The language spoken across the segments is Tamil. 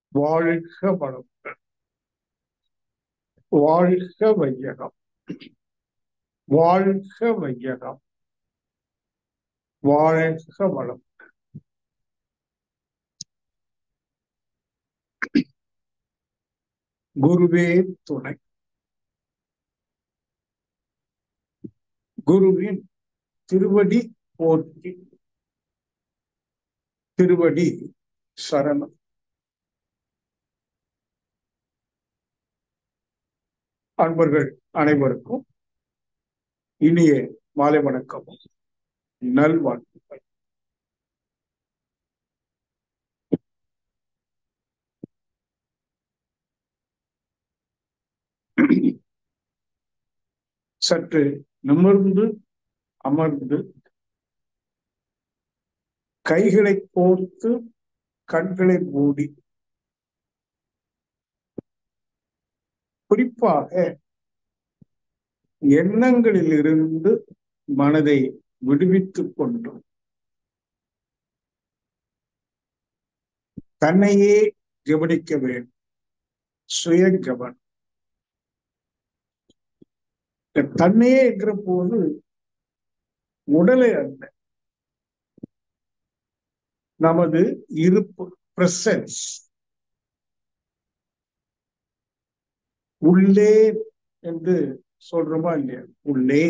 வாழ்க வளம், வாழ்க வையகம், வாழ்க வையகம், வாழ்க வளம். குருவே துணை. குருவின் திருவடி போற்றி, திருவடி சரணம். அன்பர்கள் அனைவருக்கும் இனிய மாலை வணக்கமும் நல்வாழ்த்துக்கள். சற்று நிமிர்ந்து அமர்ந்து கைகளை கோர்த்து கண்களை மூடி குறிப்பாக எண்ணங்களிலிருந்து மனதை விடுவித்துக் கொண்டு தன்னையே கவனிக்க வேண்டும். சுய கவனம். தன்னையே என்கிற போது உடலை அல்ல, நமது இருப்பு, பிரசன்ஸ், உள்ளே என்று சொல்றோமா இல்லையா? உள்ளே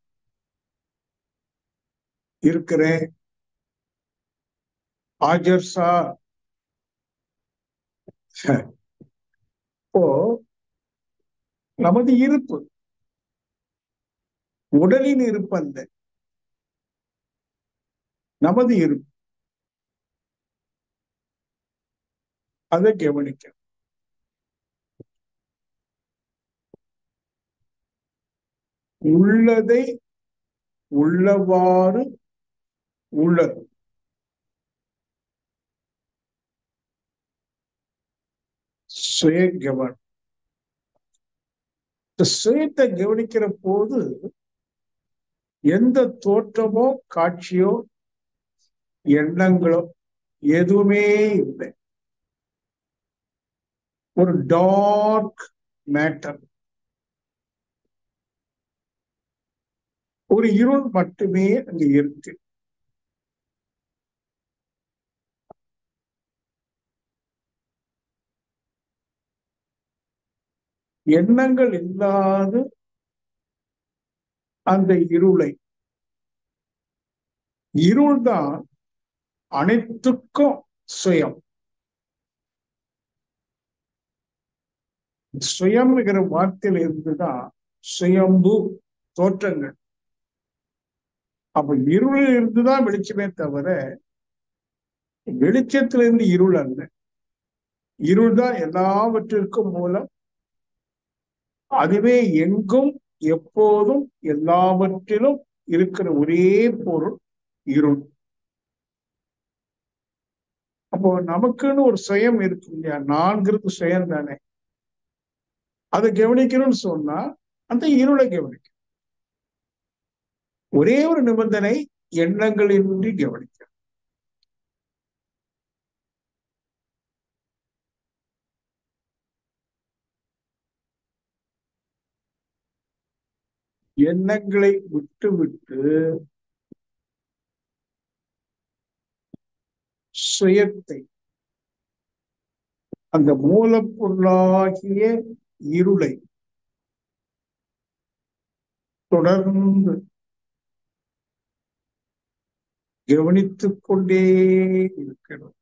இருக்கிறேன், ஆஜர்சா. இப்போ நமது இருப்பு உடலின் இருப்பு அல்ல, நமது இருப்பு. அதை கவனிக்க. உள்ளதை உள்ளவாறு உள்ளது. சுய கவனம். சுயத்தை கவனிக்கிற போது எந்த தோற்றமோ காட்சியோ எண்ணங்களோ எதுவுமே இல்லை. ஒரு டார்க் மேட்டர், ஒரு இருள் மட்டுமே அங்கு இருக்கு. எண்ணங்கள் இல்லாத அந்த இருளை, இருள்தான் அனைத்துக்கும் சுயம். சுயம்ங்கிற வார்த்தையில இருந்துதான் சுயம்பு தோற்றங்கள். அப்ப இருளில் இருந்துதான் வெளிச்சமே தவிர வெளிச்சத்திலிருந்து இருள் அல்ல. இருள் தான் எல்லாவற்றிற்கும் மூலம். அதுவே எங்கும் எப்போதும் எல்லாவற்றிலும் இருக்கிற ஒரே பொருள் இருள். அப்போ நமக்குன்னு ஒரு சுயம் இருக்கு இல்லையா? நான்கிறது சுயம் தானே. அதை கவனிக்கணும்னு சொன்னா அந்த இருளை கவனிக்க. ஒரே ஒரு நிபந்தனை, எண்ணங்களின்றி கவனிக்க. எண்ணங்களை விட்டு விட்டு சுயத்தை, அந்த மூலப்பொருளாகிய இருளை தொடர்ந்து கவனித்துக் கொண்டே இருக்கிறோம்.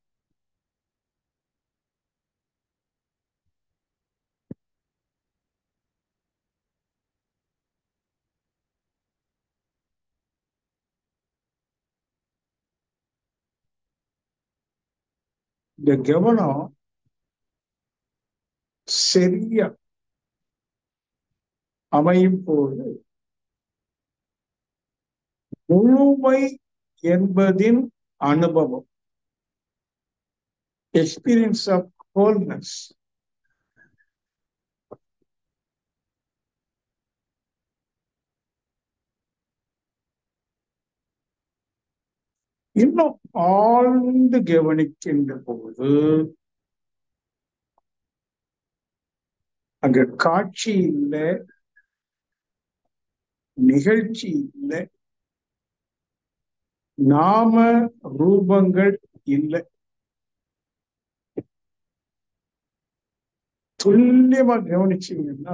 இந்த கவனம் சரியா அமையும் போது முழுமை என்பதின் அனுபவம், எக்ஸ்பீரியன்ஸ் ஆஃப் ஹோல்னஸ், இன்னும் ஆழ்ந்து கவனிக்கின்ற போது அங்க காட்சி இல்லை, நிகழ்ச்சி இல்லை, நாம ரூபங்கள் இல்லை. துல்லியமா கவனிச்சீங்கன்னா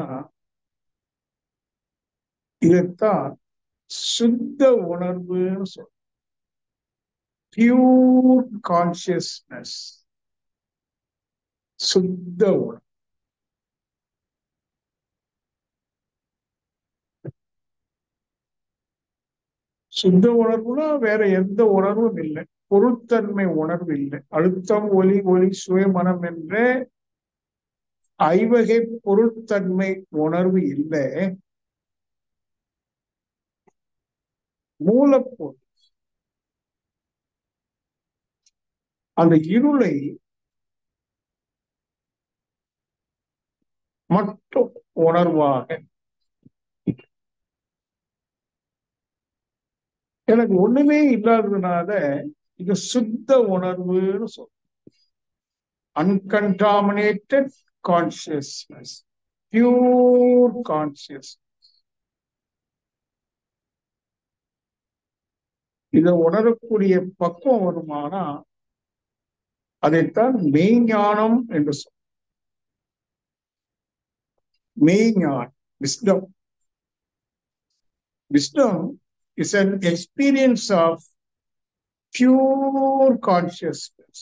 இதைத்தான் சுத்த உணர்வுன்னு சொல்ற. பியூர் கான்சியஸ்னஸ், சுத்த உணர்வு. சுத்த உணர்வுனா வேற எந்த உணர்வும் இல்லை, பொருட்தன்மை உணர்வு இல்லை. அழுத்தம், ஒலி, ஒளி, சுயமனம் என்ற ஐவகை பொருட்தன்மை உணர்வு இல்லை. மூலப்பொருள் அந்த இருளை மட்டும் உணர்வாக, எனக்கு ஒண்ணுமே இல்லாததுனால இது சுத்த உணர்வுன்னு சொல்றோம். Uncontaminated consciousness, pure conscious. இதை உணரக்கூடிய பக்குவம் வருமானா அதைத்தான் மெய்ஞானம் என்று சொல்றோம். மெய்ஞானம், wisdom. Wisdom is an experience of pure consciousness.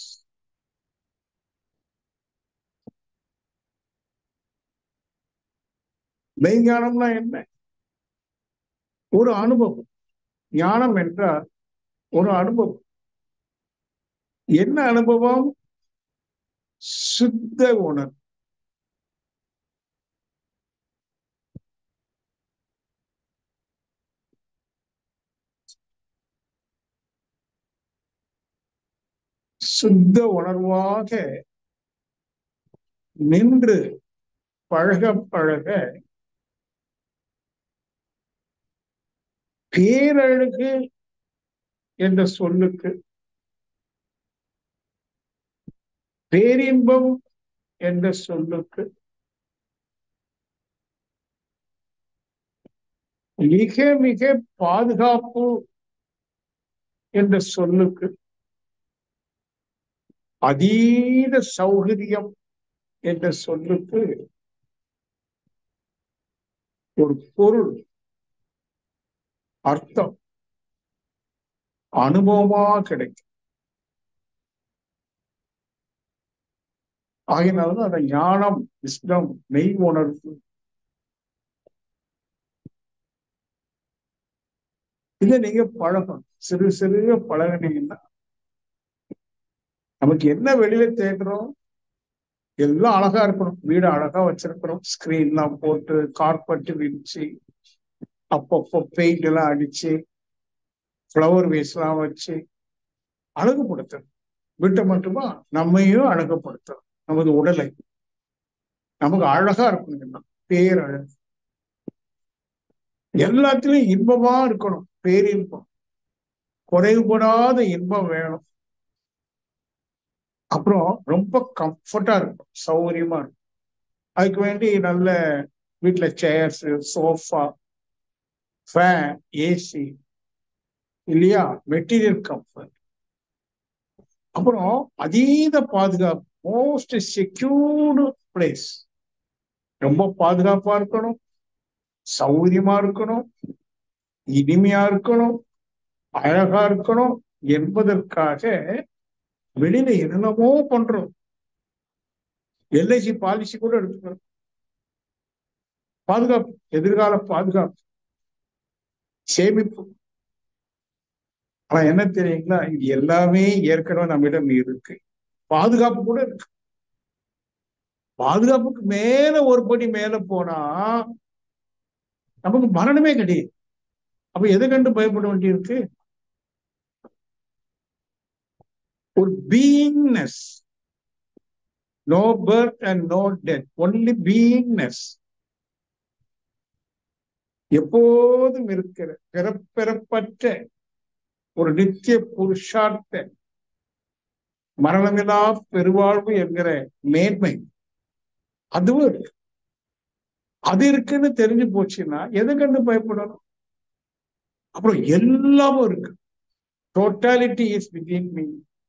மெய்ஞானம்னா என்ன? ஒரு அனுபவம். ஞானம் என்றால் ஒரு அனுபவம். என்ன அனுபவம்? சுத்த உணர்வு. சுத்த உணர்வாக நின்று பழக பழக பேரழகு என்ற சொல்லுக்கு, பேரின்பம் என்ற சொல்லுக்கு, மிக மிக பாதுகாப்பு என்ற சொல்லுக்கு, அதீத சௌகரியம் என்ற சொல்லுக்கு ஒரு பொருள், அர்த்தம் அனுபவமா கிடைக்கும். ஆகினால்தான் அந்த ஞானம், விஸ்டம், மெய் உணர்வு. இதை நீங்க பழகணும். சிறு சிறு பழகினீங்கன்னா நமக்கு என்ன வெளியில தேடுறோம், எல்லாம் அழகா இருக்கணும். வீடு அழகா வச்சிருக்கிறோம், ஸ்கிரீன் எல்லாம் போட்டு, கார்பெட் விரிச்சு, அப்பப்போ பெயிண்ட் எல்லாம் அடிச்சு, ஃப்ளவர் வேஸ் எல்லாம் வச்சு அழகுபடுத்தணும். வீட்டை மட்டுமா, நம்மையும் அழகுபடுத்தணும். நமது உடலை நமக்கு அழகா இருக்கணும்னா பேரழகு. எல்லாத்திலும் இன்பமா இருக்கணும், பேரின்பம், குறைவுபடாத இன்பம் வேணும். அப்புறம் ரொம்ப கம்ஃபர்டா இருக்கும், சௌகரியமா இருக்கும். அதுக்கு வேண்டி நல்ல வீட்டுல சேர்ஸ், சோஃபா, ஃபேன், ஏசி இல்லையா, மெட்டீரியல் கம்ஃபர்ட். அப்புறம் அதீத பாதுகாப்பு, மோஸ்ட் செக்யூர்டு பிளேஸ். ரொம்ப பாதுகாப்பா இருக்கணும், சௌகரியமா இருக்கணும், இனிமையா இருக்கணும், அழகா இருக்கணும் என்பதற்காக வெளியில என்னென்னமோ பண்றோம். எல்ஐசி பாலிசி கூட எடுத்துக்கணும். பாதுகாப்பு, எதிர்கால பாதுகாப்பு, சேமிப்பு. ஆனா என்ன தெரியுங்களா, இது எல்லாமே ஏற்கனவே நம்மிடம் இருக்கு. பாதுகாப்பு கூட இருக்கு. பாதுகாப்புக்கு மேல ஒரு படி மேல போனா நமக்கு மரணமே கிடையாது. அப்ப எதை கண்டு பயப்பட வேண்டியிருக்கு? ஒரு beingness. No birth and no death, only beingness. எப்போதும் இருக்கிற பிறப்பற்ற ஒரு நித்திய புருஷார்த்த மரணமில்லா பெருவாழ்வு என்கிற மேன்மை அதுவும் இருக்கு. அது இருக்குன்னு தெரிஞ்சு போச்சுன்னா எது கண்டு பயப்படணும்? அப்புறம் எல்லாமும் இருக்கு. Totality is within me.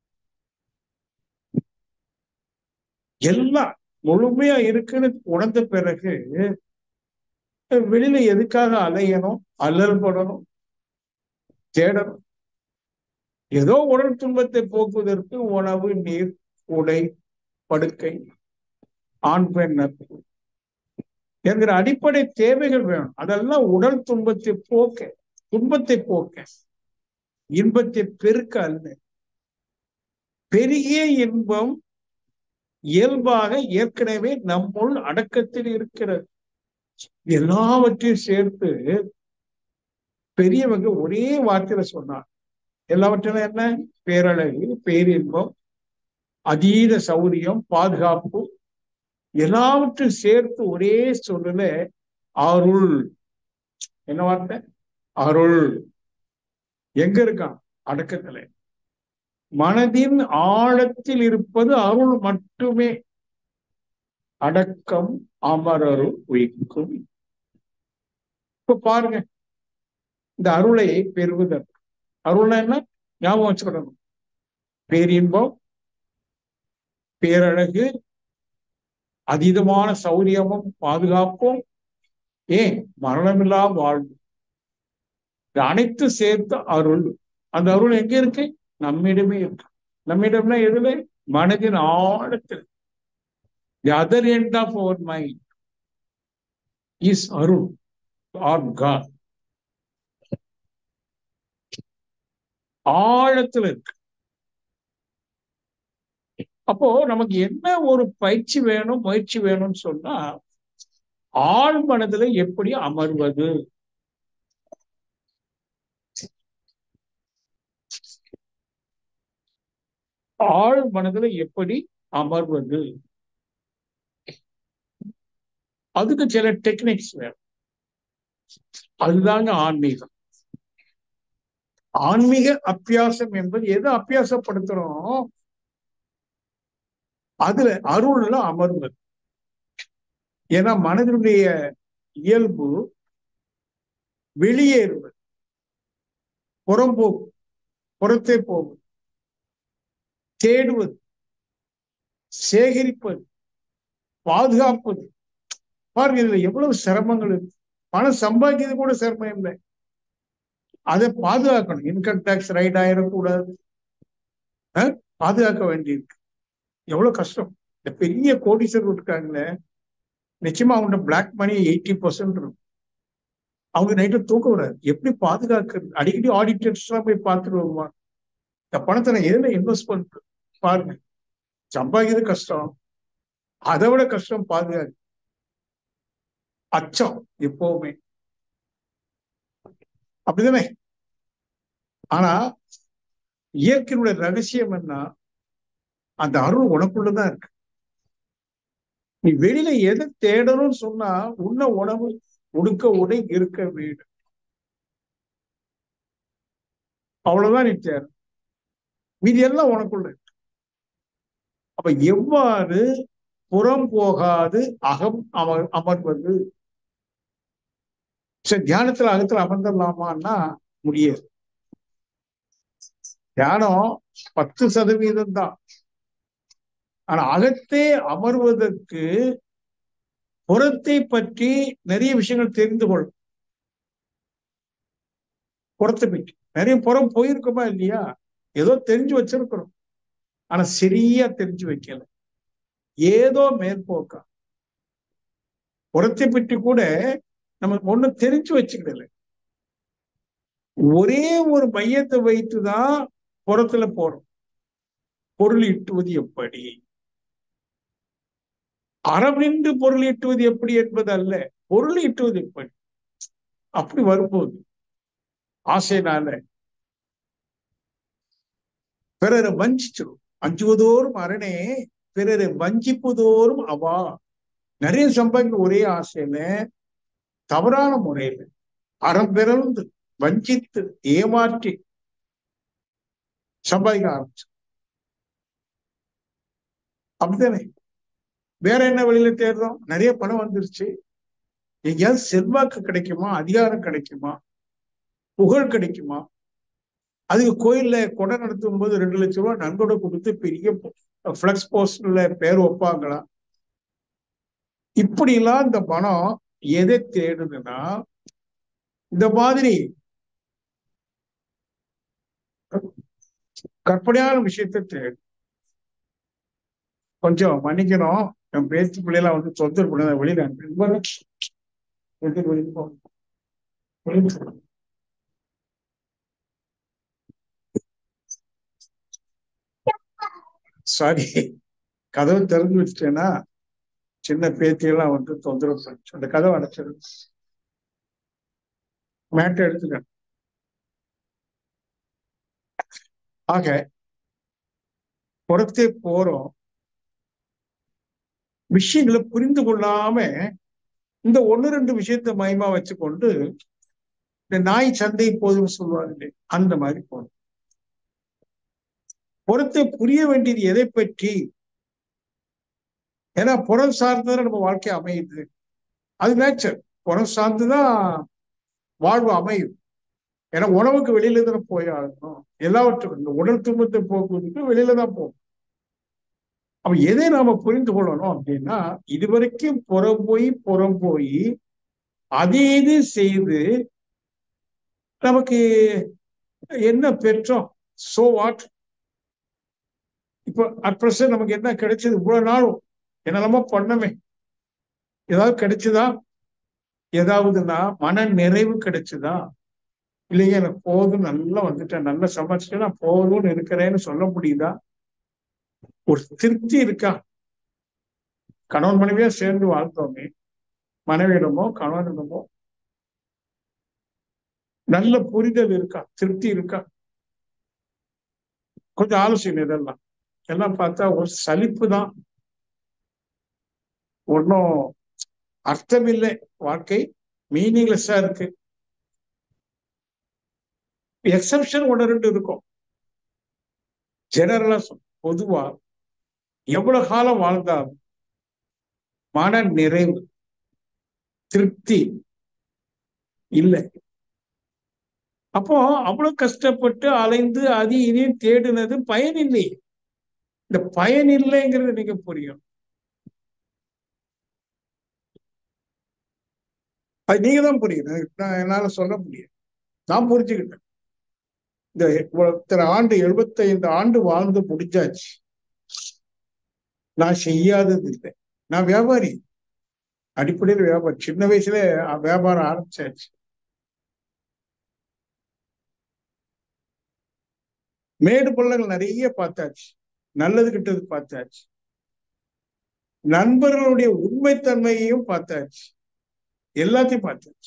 எல்லாம் முழுமையா இருக்குன்னு உணர்ந்த பிறகு வெளியில எதுக்காக அலையணும், அல்லல் படணும், தேடணும்? ஏதோ உடல் துன்பத்தை போக்குவதற்கு உணவு, நீர், உடை, படுக்கை, ஆண் பெண் நட்பு என்கிற அடிப்படை தேவைகள் வேணும். அதெல்லாம் உடல் துன்பத்தை போக்க, துன்பத்தை போக்க, இன்பத்தை பெருக்க அல்ல. பெரிய இன்பம் இயல்பாக ஏற்கனவே நம்முள் அடக்கத்தில் இருக்கிறது. எல்லாவற்றையும் சேர்த்து பெரியவங்க ஒரே வார்த்தையில சொன்னார். எல்லாவற்றிலும் என்ன? பேரழகு, பேரின்பம், அதீத சௌரியம், பாதுகாப்பு, எல்லாவற்றையும் சேர்த்து ஒரே சொல்லுல அருள். என்ன வார்த்தை? அருள். எங்க இருக்கான்? அடக்கத்துல. மனதின் ஆழத்தில் இருப்பது அருள் மட்டுமே. அடக்கம் அமரருள் உயிக்கும். இப்ப பாருங்க, இந்த அருளை பெறுவதற்கு, அருள்னா என்ன? ஞாபகம் வச்சுக்கிடணும். பேரின்பம், பேரழகு, அதீதமான சௌரியமும் பாதுகாப்பும், ஏன் மரணமில்லா வாழ்வு, அனைத்து சேர்த்து அருள். அந்த அருள் எங்க இருக்கு? நம்மிடமே இருக்கு. நம்மிடம்னா எதுல? மனதின் ஆழத்தில். The other end of our mind is Arul or God. ஆழத்துல இருக்கு. அப்போ நமக்கு என்ன ஒரு பயிற்சி வேணும், முயற்சி வேணும்னு சொன்னா, ஆழ் மனதுல எப்படி அமர்வது? ஆழ் மனதுல எப்படி அமர்வது? அதுக்கு சில டெக்னிக்ஸ் வேணும். அதுதாங்க ஆன்மீகம். ஆன்மீக அபியாசம் என்பது எதை அபியாசப்படுத்துறோம்? அதுல அருள்ல அமர்வது. ஏன்னா மனதினுடைய இயல்பு வெளியேறுவது, புறம்போக்கு, புறத்தே போவது, தேடுவது, சேகரிப்பது, பாதுகாப்பது. பாருங்க, இதுல எவ்வளவு சிரமங்கள் இருக்கு. பணம் சம்பாதிக்கிறது கூட சிரமம் இல்லை, அதை பாதுகாக்கணும். இன்கம் டேக்ஸ் ரைட் ஆயிடக்கூடாது, பாதுகாக்க வேண்டியிருக்கு. எவ்வளவு கஷ்டம். இந்த பெரிய கோடீஸ்வரர் இருக்காங்களே, நிச்சயமா அவங்க பிளாக் மணி 80% இருக்கும். அவங்க நைட்டு தூக்க விடாது. எப்படி பாதுகாக்கிறது? அடிக்கடி ஆடிட்டர்ஸ் எல்லாம் போய் பார்த்துட்டு வருவாங்க. இந்த பணத்தை நான் எதுல இன்வெஸ்ட் பண்றது? பாருங்க, சம்பாதிக்கிறது கஷ்டம், அதை விட கஷ்டம் பாதுகாக்கு. அச்சம் எப்பவுமே அப்படிதானே? ஆனா இயற்கையினுடைய ரகசியம் என்ன? அந்த அருள் உனக்குள்ளதான் இருக்கு. நீ வெளியில எதை தேடணும்னு சொன்னா, உண்ண உணவு, உடுக்க உடை, இருக்க வீடு, அவ்வளவுதான் நீ தேட. மீதி எல்லாம் உனக்குள்ள இருக்கு. அப்ப எவ்வாறு புறம் போகாது அகம் அமர்வது? சரி, தியானத்துல அகத்துல அமர்ந்துடலாமான்னா முடியாது. தியானம் 10% தான். ஆனா அகத்தே அமர்வதற்கு புறத்தை பற்றி நிறைய விஷயங்கள் தெரிந்து கொள்ளும். புறத்தை பற்றி நிறைய புறம் போயிருக்குமா இல்லையா? ஏதோ தெரிஞ்சு வச்சிருக்கிறோம், ஆனா சரியா தெரிஞ்சு வைக்கல, ஏதோ மேற்போக்கா. புறத்தை பற்றி கூட நம்ம ஒண்ணு தெரிஞ்சு வச்சுக்கிடல. ஒரே ஒரு மையத்தை வைத்துதான் புறத்துல போறோம். பொருள் ஈட்டுவது எப்படி, அறம் நின்று பொருள் ஈட்டுவது எப்படி என்பது அல்ல, பொருள் ஈட்டுவது எப்படி. அப்படி வரும்போது ஆசைனால பிறரை வஞ்சிச்சிடும். அஞ்சுவதோறும் அரணே, பிறரை வஞ்சிப்பதோறும் அவா. நிறைய சம்பாதிக்க ஒரே ஆசையில தவறான முறையில அறம் பிறந்து வஞ்சித்து ஏமாற்றி சம்பாதிக்க ஆரம்பிச்சு. அப்படித்தானே? வேற என்ன வழியில தேடுறோம்? நிறைய பணம் வந்துருச்சு, எங்கேயாவது செல்வாக்கு கிடைக்குமா, அதிகாரம் கிடைக்குமா, புகழ் கிடைக்குமா? அதுக்கு கோயில்ல கொடை நடத்தும் போது 2 லட்சம் ரூபாய் நன்கொடை கொடுத்து பெரிய பிளக்ஸ் போஸ்டர்ல பேர் வைப்பாங்களா? இப்படி எல்லாம் இந்த பணம் எதை தேடுதுன்னா, இந்த மாதிரி கற்பனையான விஷயத்தை தேடு. கொஞ்சம் மன்னிக்கணும், என் பேச்சு பிள்ளைலாம் வந்து தொந்தரவு பண்ண வெளியில சாரி, கதவு திறந்து வச்சுட்டேன்னா சின்ன பேத்தியெல்லாம் வந்து தொந்தரவு பண்ணிச்சு. அந்த கதவை அடைச்சிடு, மேட்டை எடுத்துட்டேன். ஆக புறத்தே போறோம், விஷயங்களை புரிந்து கொள்ளாம இந்த 1-2 விஷயத்த மயமா வச்சுக்கொண்டு இந்த நாய் சந்தை போதும் சொல்லுவாங்க, அந்த மாதிரி போகணும். புறத்தை புரிய வேண்டியது எதை பற்றி? ஏன்னா புறம் சார்ந்துதான் நம்ம வாழ்க்கை அமையுது. அது நேச்சர். புறம் சார்ந்துதான் வாழ்வு அமையும். ஏன்னா உணவுக்கு வெளியில தானே போய் ஆகணும். எல்லாவற்றுக்கும் இந்த உடல் துன்பத்தை போக்குவதற்கு வெளியில தான் போகும். அப்ப எதை நாம புரிந்து கொள்ளணும் அப்படின்னா, இதுவரைக்கும் புறம் போய் அது இது செய்து நமக்கு என்ன பெற்றோம்? So what? இப்ப அட் பிரசன்ட் நமக்கு என்ன கிடைச்சது? இவ்வளவு நாளும் என்னெல்லாமோ பண்ணமே, ஏதாவது கிடைச்சுதா? ஏதாவதுன்னா மன நிறைவு கிடைச்சுதா? இல்லையா எனக்கு போதும், நல்லா வந்துட்டேன், நல்லா சமைச்சிட்டேன், நான் போதும்னு இருக்கிறேன்னு சொல்ல முடியுதா? ஒரு திருப்தி இருக்கா? கணவன் மனைவியா சேர்ந்து வாழ்ந்தோமே, மனைவியிடமோ கணவனிடமோ நல்ல புரிதல் இருக்கா? திருப்தி இருக்கா? கொஞ்சம் ஆலோசனை. இதெல்லாம் எல்லாம் பார்த்தா ஒரு சலிப்பு தான், ஒன்றும் அர்த்தம் இல்லை. வாழ்க்கை மீனிங்லெஸ்ஸா இருக்கு. எக்ஸப்ஷன் 1-2 இருக்கும். ஜெனரலா பொதுவா எவ்வளவு காலம் வாழ்ந்தாலும் மன நிறைவு, திருப்தி இல்லை. அப்போ அவ்வளவு கஷ்டப்பட்டு அலைந்து அது இதையும் தேடினது பயன் இல்லை. இந்த பயன் இல்லைங்கிறது நீங்க புரியும். அது நீங்க தான் புரியும், என்னால சொல்ல முடியும். நான் புரிஞ்சுக்கிட்டேன். இந்த இத்தனை ஆண்டு 75 ஆண்டு வாழ்ந்து முடிஞ்சாச்சு. நான் செய்யாதது இல்லை. நான் வியாபாரி, அடிப்படையில் வியாபாரி. சின்ன வயசுல வியாபாரம் ஆரம்பிச்சாச்சு. மேடு பள்ளங்கள் நிறைய பார்த்தாச்சு, நல்லது கிட்டது பார்த்தாச்சு, நண்பர்களுடைய உண்மைத்தன்மையையும் பார்த்தாச்சு, எல்லாத்தையும் பார்த்தாச்சு,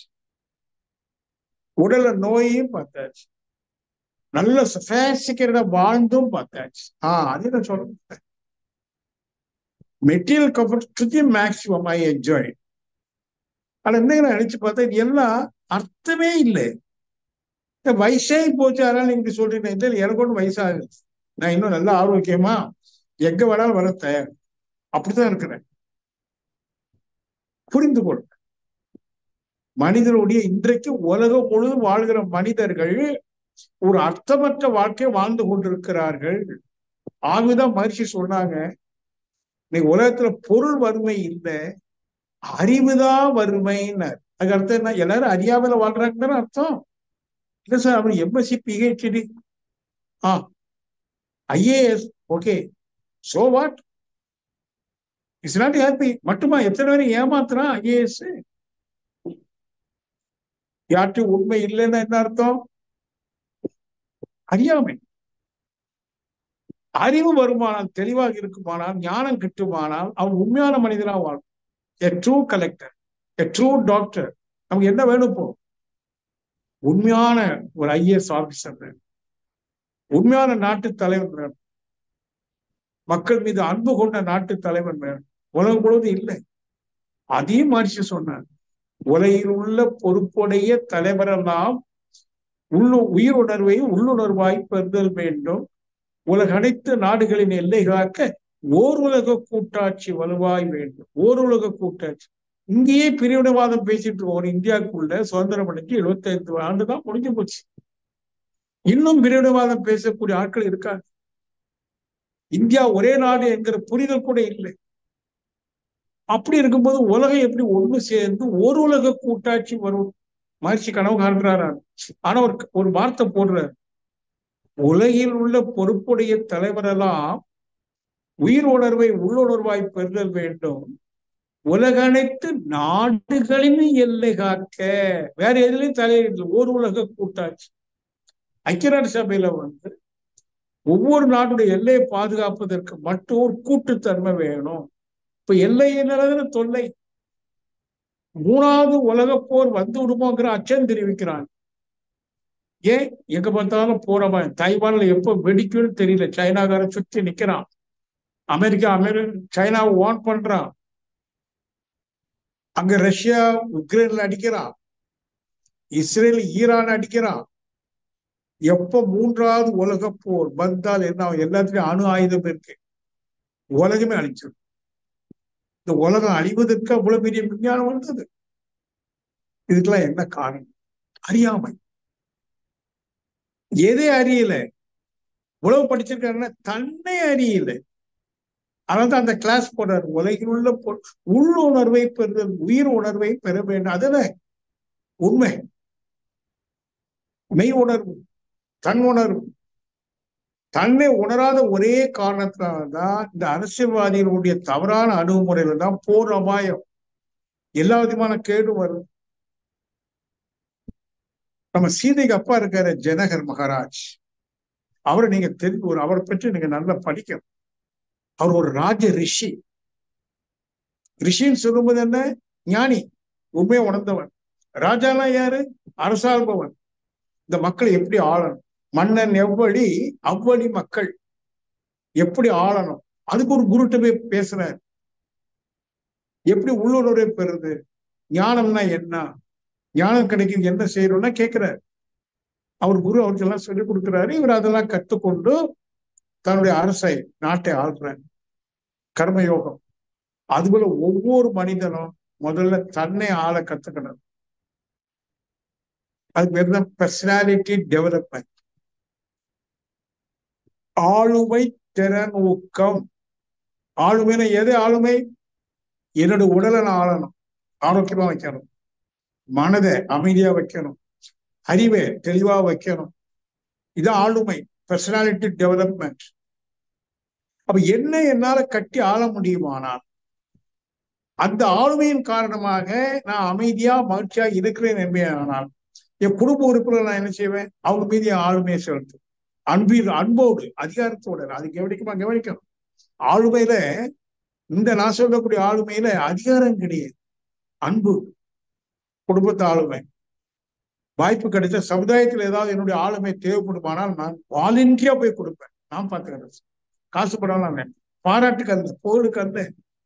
உடல நோயையும் பார்த்தாச்சு, நல்ல சொஃபிஸ்டிகேட்டடா வாழ்ந்தும் பார்த்தாச்சு. அதே நான் சொல்றேன். Material comfort to the maximum I enjoy. ஆனா என்ன நினைச்சு பார்த்தா இது எல்லாம் அர்த்தமே இல்லை. வயசாகி போச்சு, அதனால நீங்க சொல்றீங்க. இல்லை, எனக்கு ஒன்றும் வயசாகுது, நான் இன்னும் நல்ல ஆரோக்கியமா எங்க வேணாலும் வர தயார். அப்படித்தான் இருக்கிறேன். புரிந்து கொள். மனிதனுடைய இன்றைக்கு உலகம் முழுவதும் வாழ்கிற மனிதர்கள் ஒரு அர்த்தமற்ற வாழ்க்கையை வாழ்ந்து கொண்டிருக்கிறார்கள். ஆகுதான் மகிழ்ச்சி சொன்னாங்க, இன்னைக்கு உலகத்துல பொருள் வறுமை இல்லை, அறிவுதான் வறுமைன்னு. அதுக்கு அர்த்தம் என்ன? எல்லாரும் அறியாமல வாழ்றாங்கன்னு அர்த்தம் இல்லை சார். அவர் MSc PhD IAS, okay, so what? It's not happy மட்டுமா? எத்தனை பேரும் ஏமாத்துறான் ஐஏஎஸ். யார்ட்டும் உண்மை இல்லைன்னா என்ன அர்த்தம்? அறியாமை. அறிவு வருமானால், தெளிவாக இருக்குமானால், ஞானம் கிட்டுமானால் அவன் உண்மையான மனிதனா வாழும். A true collector, a true doctor. நமக்கு என்ன வேணும் இப்போ? உண்மையான ஒரு ஐஏஎஸ் ஆபீசர் வேணும், உண்மையான நாட்டு தலைவர் வேணும், மக்கள் மீது அன்பு கொண்ட நாட்டு தலைவர் வேணும். உலகம் முழுவதும் இல்லை. அதையும் மனுஷ சொன்னார், உலகில் உள்ள பொறுப்புடைய தலைவரெல்லாம் உயிர் உணர்வை உள்ளுணர்வாய் பெறுதல் வேண்டும். உலக அனைத்து நாடுகளின் எல்லை காக்க ஓர் உலக கூட்டாட்சி வலுவாய் வேண்டும். ஓர் உலக கூட்டாட்சி. இங்கேயே பிரிவினைவாதம் பேசிட்டு இருக்கோம். ஒரு இந்தியாவுக்குள்ள சுதந்திரம் அடைஞ்சு 75 ஆண்டு தான் முடிஞ்சு போச்சு. இன்னும் பிரிவினைவாதம் பேசக்கூடிய ஆட்கள் இருக்காங்க. இந்தியா ஒரே நாடு என்கிற புரிதல் கூட இல்லை. அப்படி இருக்கும்போது உலகம் எப்படி ஒண்ணு சேர்ந்து ஒரு உலக கூட்டாட்சி வரும்? மகிழ்ச்சி கனவு காண்கிறாரா? ஆனா ஒரு வார்த்தை போடுறார், உலகில் உள்ள பொறுப்புடைய தலைவரெல்லாம் உயிர் உணர்வை உள்ளுணர்வாய் பெறுதல் வேண்டும், உலக அனைத்து நாடுகளின் எல்லை காக்க. வேற எதுலையும் தலையிடல. ஒரு உலக கூட்டாட்சி. ஐக்கிய நாடு சபையில ஒவ்வொரு நாட்டுடைய எல்லையை பாதுகாப்பதற்கு மட்டும் ஒரு கூட்டுத்தன்மை வேணும். இப்ப எல்லை என்னது தொல்லை. 3வது உலக போர் வந்து விடுமோங்கிற அச்சம் தெரிவிக்கிறான். ஏன் எங்க பார்த்தாலும் போறவன் தைவான்ல எப்ப வெடிக்கும்னு தெரியல. சைனாக்கார சுத்தி நிக்கிறான். அமெரிக்கா சைனாவை வார்ன் பண்றான். அங்க ரஷ்யா உக்ரைன்ல அடிக்கிறான். இஸ்ரேல் ஈரான் அடிக்கிறான். எப்ப 3வது உலக போர் வந்தால் என்ன? எல்லாத்துலயும் அணு ஆயுதம் இருக்கு. உலகமே அழிச்சிடும். இந்த உலகம் அழிவதற்கு அவ்வளவு பெரிய விஞ்ஞானம் வந்தது. இதுக்கெல்லாம் என்ன காரணம்? அறியாமை. எதை அறியல? உழவு படிச்சிருக்காருன்னா தன்னை அறியல. அதனால அந்த கிளாஸ் போடுறார், உலகில் உள்ள உள்ளுணர்வை பெறுதல், உயிர் உணர்வை பெற வேண்டும். அதுதான் உண்மை. மெய் உணர்வு, தன் உணர்வு. தன்னை உணராத ஒரே காரணத்தினால்தான் இந்த அரசியல்வாதிகளுடைய தவறான அணுகுமுறையில தான் போர் அபாயம், எல்லா விதமான கேடு வரும். நம்ம சீதைக்கு அப்பா இருக்காரு ஜனகர் மகாராஜ். அவரை நீங்க தெரிந்து அவரை பற்றி நீங்க நல்லா படிக்கணும். அவர் ஒரு ராஜ ரிஷி. ரிஷின்னு சொல்லும்போது என்ன? ஞானி, உண்மையை உணர்ந்தவன். ராஜாலாம் யாரு? அரசாள்பவன். இந்த மக்களை எப்படி ஆளணும், மன்னன் எவ்வளி அவ்வளி மக்கள் எப்படி ஆளணும், அதுக்கு ஒரு குருட்ட போய் பேசுறாரு. எப்படி உள்ளுணர்வை பெறுது, ஞானம்னா என்ன, ஞானம் கிடைக்குது என்ன செய்யணும்னா கேட்கிறாரு. அவர் குரு அவருக்கெல்லாம் சொல்லிக் கொடுக்கிறாரு. இவர் அதெல்லாம் கற்றுக்கொண்டு தன்னுடைய அரசை நாட்டை ஆள்றாரு. கர்மயோகம். அதுபோல ஒவ்வொரு மனிதனும் முதல்ல தன்னை ஆள கத்துக்கணும். அது பேர் தான் பர்சனாலிட்டி டெவலப்மெண்ட். ஆளுமை திறன் ஊக்கம். ஆளுமைனா எது ஆளுமை? என்னோட உடலை நான் ஆளணும், ஆரோக்கியமா வைக்கணும். மனதை அமைதியா வைக்கணும். அறிவை தெளிவா வைக்கணும். இது ஆளுமை, பர்சனாலிட்டி டெவலப்மெண்ட். அப்ப என்ன என்னால கட்டி ஆள முடியுமானால் அந்த ஆளுமையின் காரணமாக நான் அமைதியா மகிழ்ச்சியா இருக்கிறேன் என்பதானால் என் குடும்ப உறுப்பினர் நான் என்ன செய்வேன்? அவங்க மீது என் ஆளுமையை செலுத்தும். அன்போடு, அதிகாரத்தோட. அது கவனிக்கணும். ஆளுமையில நான் சொல்லக்கூடிய ஆளுமையில அதிகாரம் கிடையாது, அன்பு. குடும்பத்து ஆளுமை. வாய்ப்பு கிடைச்ச சமுதாயத்தில் ஏதாவது என்னுடைய ஆளுமை தேவைப்படுமானால் நான் வாலண்டியா போய் கொடுப்பேன். நான் பார்த்துக்கிறேன். காசு படம் பாராட்டுக்கு அந்த புகழுக்கு அந்த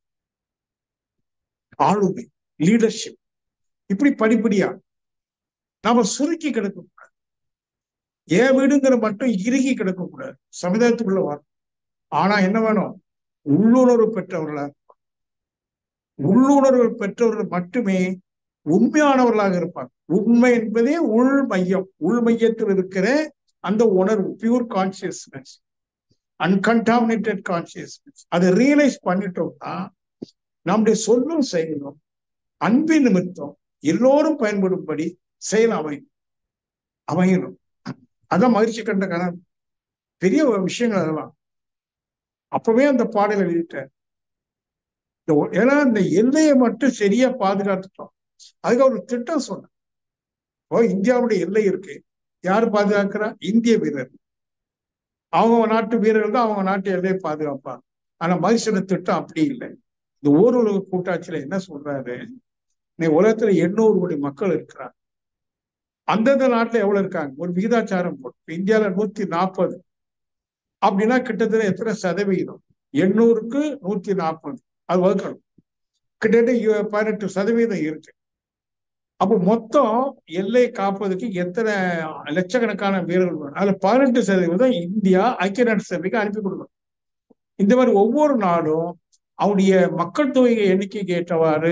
ஆளுமை, லீடர்ஷிப். இப்படி படிப்படியா நாம சுருக்கி கிடக்கக்கூடாது. என் வீடுங்கிற மட்டும் இறுகி கிடக்கக்கூடாது. சமுதாயத்துக்குள்ள வரும். ஆனா என்ன வேணும்? உள்ளுணர்வு பெற்றவர்களா. உள்ளுணர்வு பெற்றவர்கள் மட்டுமே உண்மையானவர்களாக இருப்பாங்க. உண்மை என்பதே உள் மையம். உள் மையத்தில் இருக்கிற அந்த உணர்வு, பியூர் கான்சியஸ்னஸ், அன்கண்டாமினேட்டட் கான்சியஸ்னஸ். அதை ரியலைஸ் பண்ணிட்டோம்னா நம்முடைய சொல்லும் செயலும் அன்பின் நிமித்தம் எல்லோரும் பயன்படும்படி செயல் அமையணும். அதான் மகிழ்ச்சி கண்ட கனவு. பெரிய விஷயங்கள் அதெல்லாம். அப்பவே அந்த பாடல் எழுதிட்டார். ஏன்னா இந்த எல்லையை மட்டும் சரியா பாதுகாத்துட்டோம். அதுக்கு ஒரு திட்டம் சொன்னேன். இந்தியாவுடைய எல்லை இருக்கு, யாரு பாதுகாக்கிறா? இந்திய வீரர். அவங்க நாட்டு வீரர்கள் தான் அவங்க நாட்டு எல்லையை பாதுகாப்பாங்க. ஆனா மகிழ்ச்சியோட திட்டம் அப்படி இல்லை. இந்த ஓர் உலக கூட்டாட்சியில என்ன சொல்றாரு? உலகத்துல 800 கோடி மக்கள் இருக்கிறாங்க. அந்தந்த நாட்டுல எவ்வளவு இருக்காங்க? ஒரு விகிதாச்சாரம் போட்டு இந்தியாவில 140 அப்படின்னா கிட்டத்தட்ட எத்தனை சதவீதம்? 800க்கு 140 அது வகுக்கணும். கிட்டத்தட்ட 18% இருக்கு. அப்போ மொத்தம் எல்லை காப்பதுக்கு எத்தனை லட்சக்கணக்கான வீரர்கள்? அதுல 18% இந்தியா ஐக்கிய நாடு சபைக்கு அனுப்பி கொடுக்கணும். இந்த மாதிரி ஒவ்வொரு நாடும் அவருடைய மக்கள் தொகை எண்ணிக்கைக்கு ஏற்றவாறு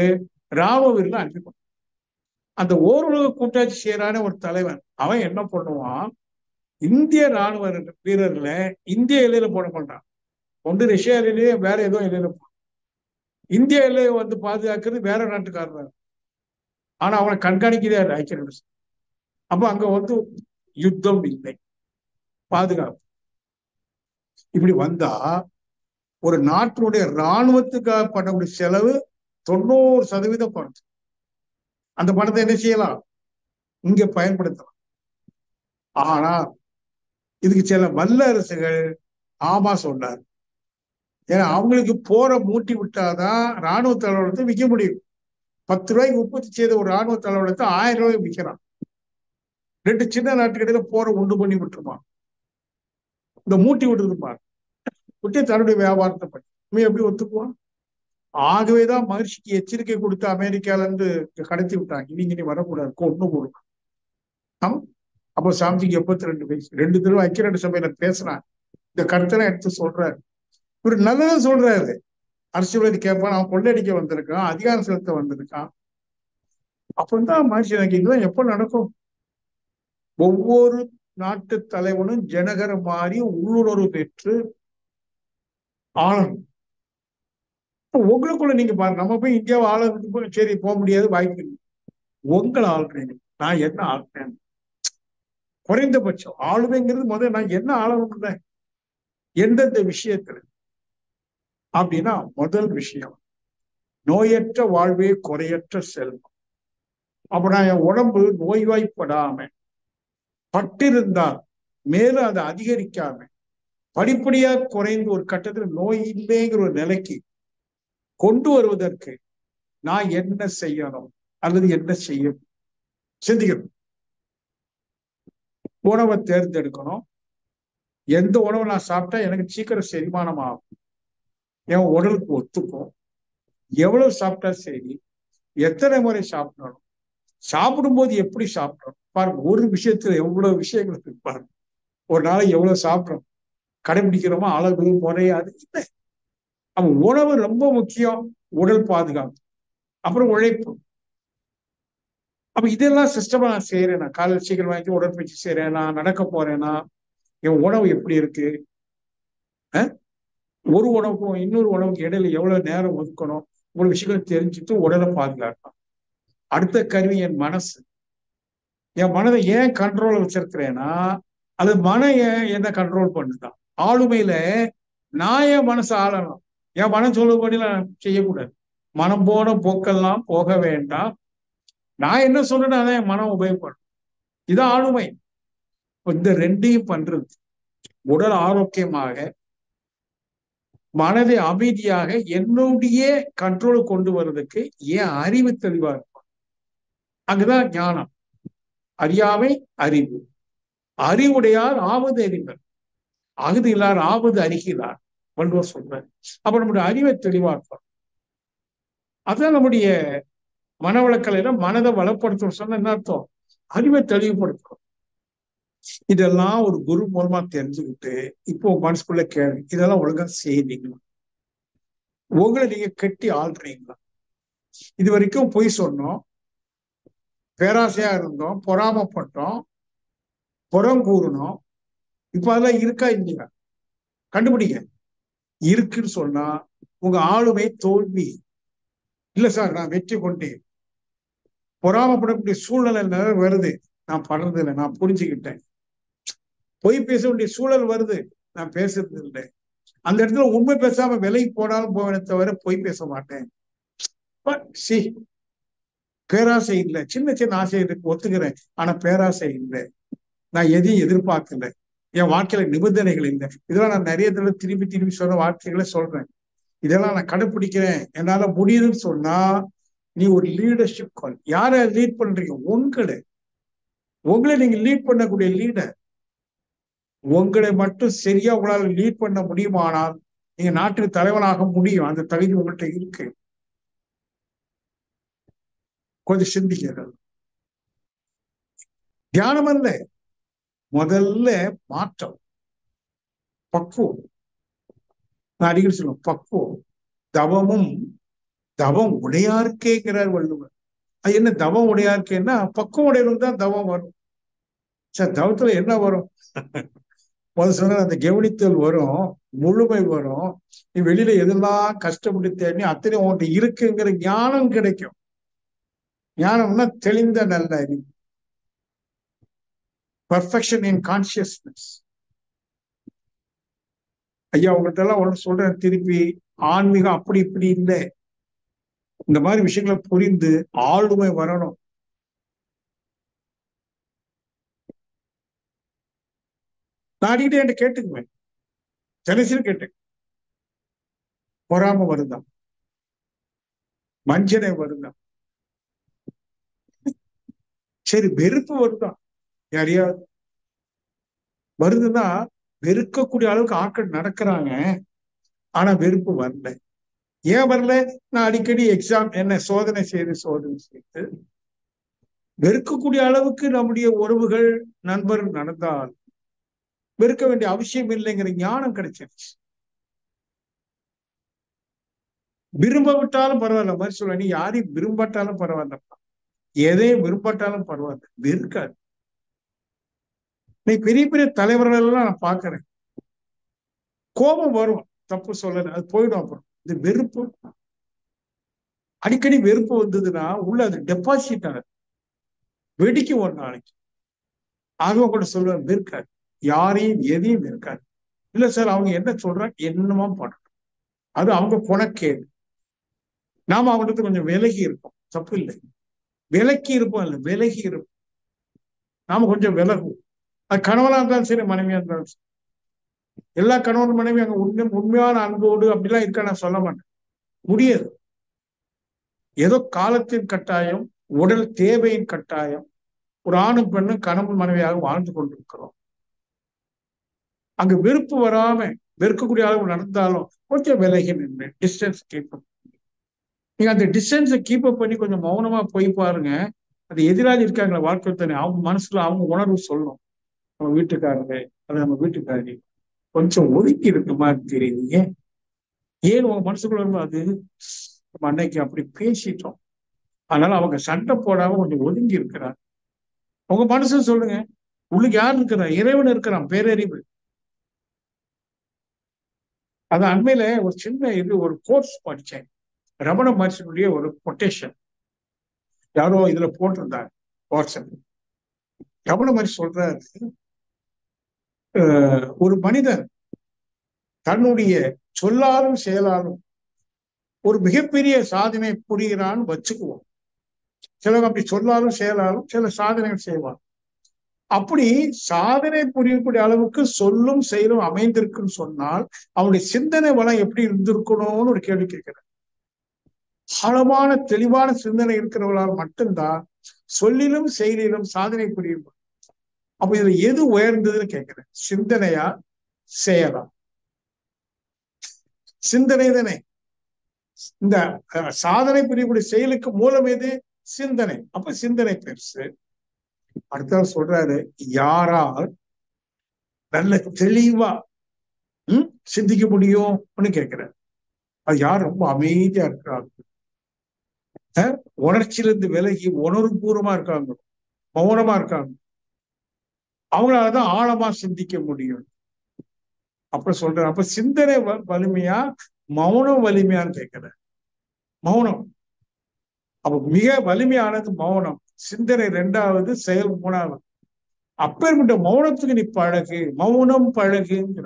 ராணுவ வீரர்கள் அனுப்பி அந்த ஓருலக கூட்டாட்சி செய்யறான ஒரு தலைவன் அவன் என்ன பண்ணுவான், இந்திய ராணுவ வீரர்களை இந்திய எல்லையில போட மாட்டான். ஒன்று ரஷ்யா எல்லையிலேயே வேற ஏதோ எல்லையில போடும். இந்திய எல்லையை வந்து பாதுகாக்கிறது வேற நாட்டுக்காரர். ஆனா அவனை கண்காணிக்கிறே ஐக்கிய நாடு. அப்ப அங்க வந்து யுத்தம் இல்லை, பாதுகாப்பு. இப்படி வந்தா ஒரு நாட்டினுடைய இராணுவத்துக்காக பண்ணக்கூடிய செலவு 90% குறைச்சு. அந்த பணத்தை என்ன செய்யலாம், இங்க பயன்படுத்தலாம். ஆனா இதுக்கு சில வல்லரசுகள் ஆமா சொன்னார். ஏன்னா அவங்களுக்கு போற மூட்டி விட்டாதான் ராணுவ தளவாடத்தை விற்க முடியும். 10 ரூபாய்க்கு உற்பத்தி செய்த ஒரு ராணுவ தளவாடத்தை 1000 ரூபாய்க்கு விற்கிறான். 2 சின்ன நாட்டுக்கிடையில போற உண்டு பண்ணி விட்டுருப்பான். இந்த மூட்டி விட்டுருப்பான், விட்டு தன்னுடைய வியாபாரத்தை பண்ணி இவன் எப்படி ஒத்துக்குவான்? ஆகவேதான் மகிழ்ச்சிக்கு எச்சரிக்கை கொடுத்து அமெரிக்கால இருந்து கடத்தி விட்டாங்க. இனி வரக்கூடாது, கொண்டு போடுவான். அப்போ சாமிஜிக்கு 72 வயசு. 2 தடவை ஐக்கிய நாடு சபையில பேசுறான். இந்த கருத்தெல்லாம் எடுத்து சொல்றாரு. இவர் நல்லதான் சொல்றாரு. அரசியல்வாதி கேட்பான், அவன் கொள்ளடிக்க வந்திருக்கான், அதிகாரம் செலுத்த வந்திருக்கான். அப்பதான் மகிழ்ச்சி எனக்கு எப்ப நடக்கும்? ஒவ்வொரு நாட்டு தலைவனும் ஜனகர மாறி உள்ளுணர்வு பெற்று ஆளணும். உங்களுக்குள்ள நீங்க பாருங்க, நம்ம போய் இந்தியாவை ஆளுறதுக்கு சரி போக முடியாது, வாய்ப்பு இல்லை. உங்களை ஆளுறீங்க, நான் என்ன ஆளுறேன்? குறைந்தபட்சம் ஆளுமைங்கிறது முதல்ல நான் என்ன ஆளணும்ல, எந்தெந்த விஷயத்துல அப்படின்னா, முதல் விஷயம் நோயற்ற வாழ்வே குறையற்ற செல்வம். அப்ப நான் என் உடம்பு நோய்வாய்ப்படாம பட்டிருந்தால் மேலும் அதை அதிகரிக்காம படிப்படியா குறைந்து ஒரு கட்டத்துல நோய் இல்லைங்கிற ஒரு நிலைக்கு கொண்டு வருவதற்கு நான் என்ன செய்யணும் அல்லது என்ன செய்யணும் சிந்திக்கணும். உணவை தேர்ந்தெடுக்கணும். எந்த உணவை நான் சாப்பிட்டா எனக்கு சீக்கிரம் செரிமானம் ஆகும், என் உடலுக்கு ஒத்துக்கும், எவ்வளவு சாப்பிட்டா சரி, எத்தனை முறை சாப்பிடணும், சாப்பிடும்போது எப்படி சாப்பிடணும். பாருங்க, ஒரு விஷயத்துல எவ்வளவு விஷயங்கள் இருக்கு பாருங்க. ஒரு நாளைக்கு எவ்வளவு சாப்பிடணும், கடைபிடிக்கிறோமா, அளவு முறையாது இல்லை. அப்ப உணவு ரொம்ப முக்கியம். உடல் பாதுகாப்பு, அப்புறம் உழைப்பு. அப்ப இதெல்லாம் சிஸ்டமா நான் செய்யறேன்னா, காலையில் சீக்கிரம் வாங்கி உடற்பயிற்சி செய்யறேனா, நடக்க போறேன்னா, என் உணவு எப்படி இருக்கு, ஒரு உணவுக்கும் இன்னொரு உணவுக்கு இடையில எவ்வளவு நேரம் ஒதுக்கணும், ஒரு விஷயங்களை தெரிஞ்சுட்டு உடலை பாதுகாக்கலாம். அடுத்த கருவி என் மனசு. என் மனதை ஏன் கண்ட்ரோல் வச்சிருக்கிறேன்னா, அது மனம் என்ன கண்ட்ரோல் பண்ணுதான். ஆளுமையில நான் என் மனசை ஆளணும். என் மனம் சொல்லுபடி நான் செய்யக்கூடாது. மனம் போன போக்கெல்லாம் போக வேண்டாம், நான் என்ன சொல்றேன்னு அதான் என் மனம் உபயோகப்படும். இதான் ஆளுமை. இந்த ரெண்டையும் பண்றது உடல் ஆரோக்கியமாக, மனதை அமைதியாக என்னுடைய கண்ட்ரோல் கொண்டு வர்றதுக்கு என் அறிவு தெளிவா இருக்கும். அங்குதான் ஞானம். அறியாமை அறிவு. அறிவுடையார் ஆவது அறிவர், அகுது இல்லார் ஆவது அறிகிறார் வள்ளுவர் சொல்றார். அப்ப நம்முடைய அறிவை தெளிவா இருக்கும். அதான் நம்முடைய மனவளக்கலையில மனதை வளப்படுத்த சொன்ன என்ன அர்த்தம், அறிவை தெளிவுபடுத்தும். இதெல்லாம் ஒரு குரு மூலமா தெரிஞ்சுக்கிட்டு இப்போ மனசுக்குள்ள கேள்வி, இதெல்லாம் ஒழுங்கா செய்வீங்களா, உங்களை நீங்க கட்டி ஆள்றீங்களா? இது வரைக்கும் பொய் சொன்னோம், பேராசையா இருந்தோம், பொறாமப்பட்டோம், புறம் கூறணும். இப்ப அதெல்லாம் இருக்கா இல்லையா கண்டுபிடிங்க. இருக்குன்னு சொன்னா உங்க ஆளுமை தோல்வி இல்ல சார், நான் வெற்றி கொண்டேன். பொறாமப்படக்கூடிய சூழ்நிலை வருது, நான் படுறது இல்லை, நான் புரிஞ்சுக்கிட்டேன். பொய் பேச வேண்டிய சூழல் வருது, நான் பேசுறது இல்லை. அந்த இடத்துல உண்மை பேசாம விலைக்கு போனாலும் போவேனே தவிர பொய் பேச மாட்டேன். பேராசை இல்லை, சின்ன சின்ன ஆசை இருக்கு, ஒத்துக்கிறேன். ஆனா பேராசை இல்லை, நான் எதையும் எதிர்பார்க்கல, என் வாழ்க்கையில நிபந்தனைகள் இல்லை. இதெல்லாம் நான் நிறைய தடவை திரும்பி திரும்பி சொன்ன வார்த்தைகளை சொல்றேன். இதெல்லாம் நான் கடைப்பிடிக்கிறேன், என்னால முடியுதுன்னு சொன்னா நீ ஒரு லீடர்ஷிப் கால். யாரை லீட் பண்றீங்க? உங்களை நீங்க லீட் பண்ணக்கூடிய லீடர். உங்களை மட்டும் சரியா உங்களால லீட் பண்ண முடியுமானால் நீங்க நாட்டுக்கு தலைவனாக முடியும். அந்த தகுதி உங்கள்கிட்ட இருக்கு. கொஞ்சம் சிந்திக்கிறது. தியானம் அல்ல, முதல்ல மாற்றம், பக்குவம். நான் அடிக்கடி சொல்லுவேன், பக்குவம். தவமும் தவம் உடையார்க்கேங்கிறார் வள்ளுவர். அது என்ன தவம் உடையார்க்கேன்னா பக்குவம் உடையவருக்கு தான் தவம் வரும். சார் தவத்துல என்ன வரும்? முதல் சொன்ன அந்த கவனித்தல் வரும், முழுமை வரும். நீ வெளியில எதெல்லாம் கஷ்டப்பட்டு தேடி அத்தனை உன்கிட்ட இருக்குங்கிற ஞானம் கிடைக்கும். ஞானம்னா தெளிந்த நல்ல அறிவு, பர்ஃபெக்ஷன் இன் கான்சியஸ்னஸ். ஐயா உங்கள்கிட்ட எல்லாம் ஒன்று சொல்றேன் திருப்பி, ஆன்மீகம் அப்படி இப்படி இல்லை. இந்த மாதிரி விஷயங்களை புரிந்து ஆளுமை வரணும். நான் அடிக்கிட்டே என்கிட்ட கேட்டுக்குவேன், தினசரி கேட்டேன். பொறாம வருதான், வஞ்சனை வருதான், சரி வெறுப்பு வருதான், யாரையாவது வருதுன்னா வெறுக்கக்கூடிய அளவுக்கு ஆட்கள் நடக்கிறாங்க. ஆனா வெறுப்பு வரல. ஏன் வரல? நான் அடிக்கடி எக்ஸாம் என்ன சோதனை செய்து வெறுக்கக்கூடிய அளவுக்கு நம்முடைய உறவுகள் நண்பர் நடந்தால் வெறுக்க வேண்டிய அவசியம் இல்லைங்கிற ஞானம் கிடைச்சிருச்சு. விரும்ப விட்டாலும் பரவாயில்ல மாதிரி சொல்ல, நீ யாரையும் விரும்பட்டாலும் பரவாயில்லப்பா, எதையும் விரும்பட்டாலும் பரவாயில்ல, வெறுக்காது. நீ பெரிய பெரிய தலைவர்கள் எல்லாம் நான் பாக்குறேன், கோபம் வரும், தப்பு சொல்லல, அது போயிடும். அப்புறம் இந்த வெறுப்பு, அடிக்கடி வெறுப்பு வந்ததுன்னா உள்ள அது டெபாசிட் ஆகுது, வெடிக்கும் ஒரு நாளைக்கு. ஆக கூட சொல்லுவேன், வெறுக்காது, யாரையும் எதையும் வெறுக்காது. இல்ல சார் அவங்க என்ன சொல்றாங்க என்னமா பண்ணணும், அது அவங்க குணக்கேடு. நாம அவங்களுக்கு கொஞ்சம் விலகி இருப்போம், தப்பு இல்லை, விலக்கி இருப்போம், இல்லை விலகி இருப்போம். நாம கொஞ்சம் விலகுவோம். அது கணவனா இருந்தாலும் சரி, மனைவியா இருந்தாலும் சரி. எல்லா கணவன் மனைவி அங்க உண்மையான அன்போடு அப்படிலாம் இருக்க நான் சொல்ல மாட்டேன், முடியாது. ஏதோ காலத்தின் கட்டாயம், உடல் தேவையின் கட்டாயம், ஒரு ஆணும் பெண்ணும் கணவன் மனைவியாக வாழ்ந்து கொண்டிருக்கிறோம். அங்க வெறுப்பு வராம வெறுக்கக்கூடிய அளவு நடந்தாலும் கொஞ்சம் விலகி நின்று டிஸ்டன்ஸ் கீப் அப். நீங்க அந்த டிஸ்டன்ஸை கீப் அப் பண்ணி கொஞ்சம் மௌனமா போய் பாருங்க. அது எதிராக இருக்காங்களா வாழ்க்கை தானே, அவங்க மனசுல அவங்க உணர்வு சொல்லணும். நம்ம வீட்டுக்காரங்க அல்லது நம்ம வீட்டுக்காரி கொஞ்சம் ஒதுக்கி இருக்க மாதிரி தெரியுது, ஏன் உங்க மனசுக்குள்ள அது நம்ம அன்னைக்கு அப்படி பேசிட்டோம், அதனால அவங்க சண்டை போடாம கொஞ்சம் ஒதுங்கி இருக்கிறார். உங்க மனசு சொல்லுங்க, உள்ளுக்கு யார் இருக்கிறான்? இறைவன் இருக்கிறான், பேரறிவு. அது அண்மையில ஒரு சின்ன ஒரு கோர்ஸ் படிச்சேன், ரமண மகர்ஷியினுடைய ஒரு கொட்டேஷன் யாரோ இதுல போட்டிருந்தாங்க வாட்ஸ்அப். ரமண மகர்ஷி சொல்றாரு, ஒரு மனிதன் தன்னுடைய சொல்லாலும் செயலாலும் ஒரு மிகப்பெரிய சாதனை புரிகிறான்னு வச்சுக்குவோம். சிலர் அப்படி சொல்லாலும் செயலாலும் சில சாதனைகள் செய்வான். அப்படி சாதனை புரியக்கூடிய அளவுக்கு சொல்லும் செயலும் அமைந்திருக்குன்னு சொன்னால் அவனுடைய சிந்தனை வளம் எப்படி இருந்திருக்கணும்னு ஒரு கேள்வி கேட்கிறேன். ஆழமான தெளிவான சிந்தனை இருக்கிறவர்களால் மட்டும்தான் சொல்லிலும் செயலிலும் சாதனை புரியும். அப்ப இதுல எது உயர்ந்ததுன்னு கேட்கிறேன், சிந்தனையா செயலா? சிந்தனை தானே. இந்த சாதனை புரியக்கூடிய செயலுக்கு மூலம் எது? சிந்தனை. அப்ப சிந்தனை பெருசு. அடுத்த சொல்றாரு, யாரால் நல்ல தெளிவா சிந்திக்க முடியும்னு கேட்கிறார். அது யார் ரொம்ப அமைதியா இருக்கிறாங்க, உணர்ச்சியிலிருந்து விலகி உணர்வுபூர்வமா இருக்காங்க, மௌனமா இருக்காங்க, அவங்களாலதான் ஆழமா சிந்திக்க முடியும். அப்ப சொல்ற, அப்ப சிந்தனை வலிமையா மௌனம் வலிமையான்னு கேட்கிற. மௌனம் அப்ப மிக வலிமையானது மௌனம், சிந்தனை ரெண்டாவது, செயல் மூணாவது. அப்பேற்பட்ட மௌனத்துக்கு நீ பழகு, மௌனம் பழகுங்கிற.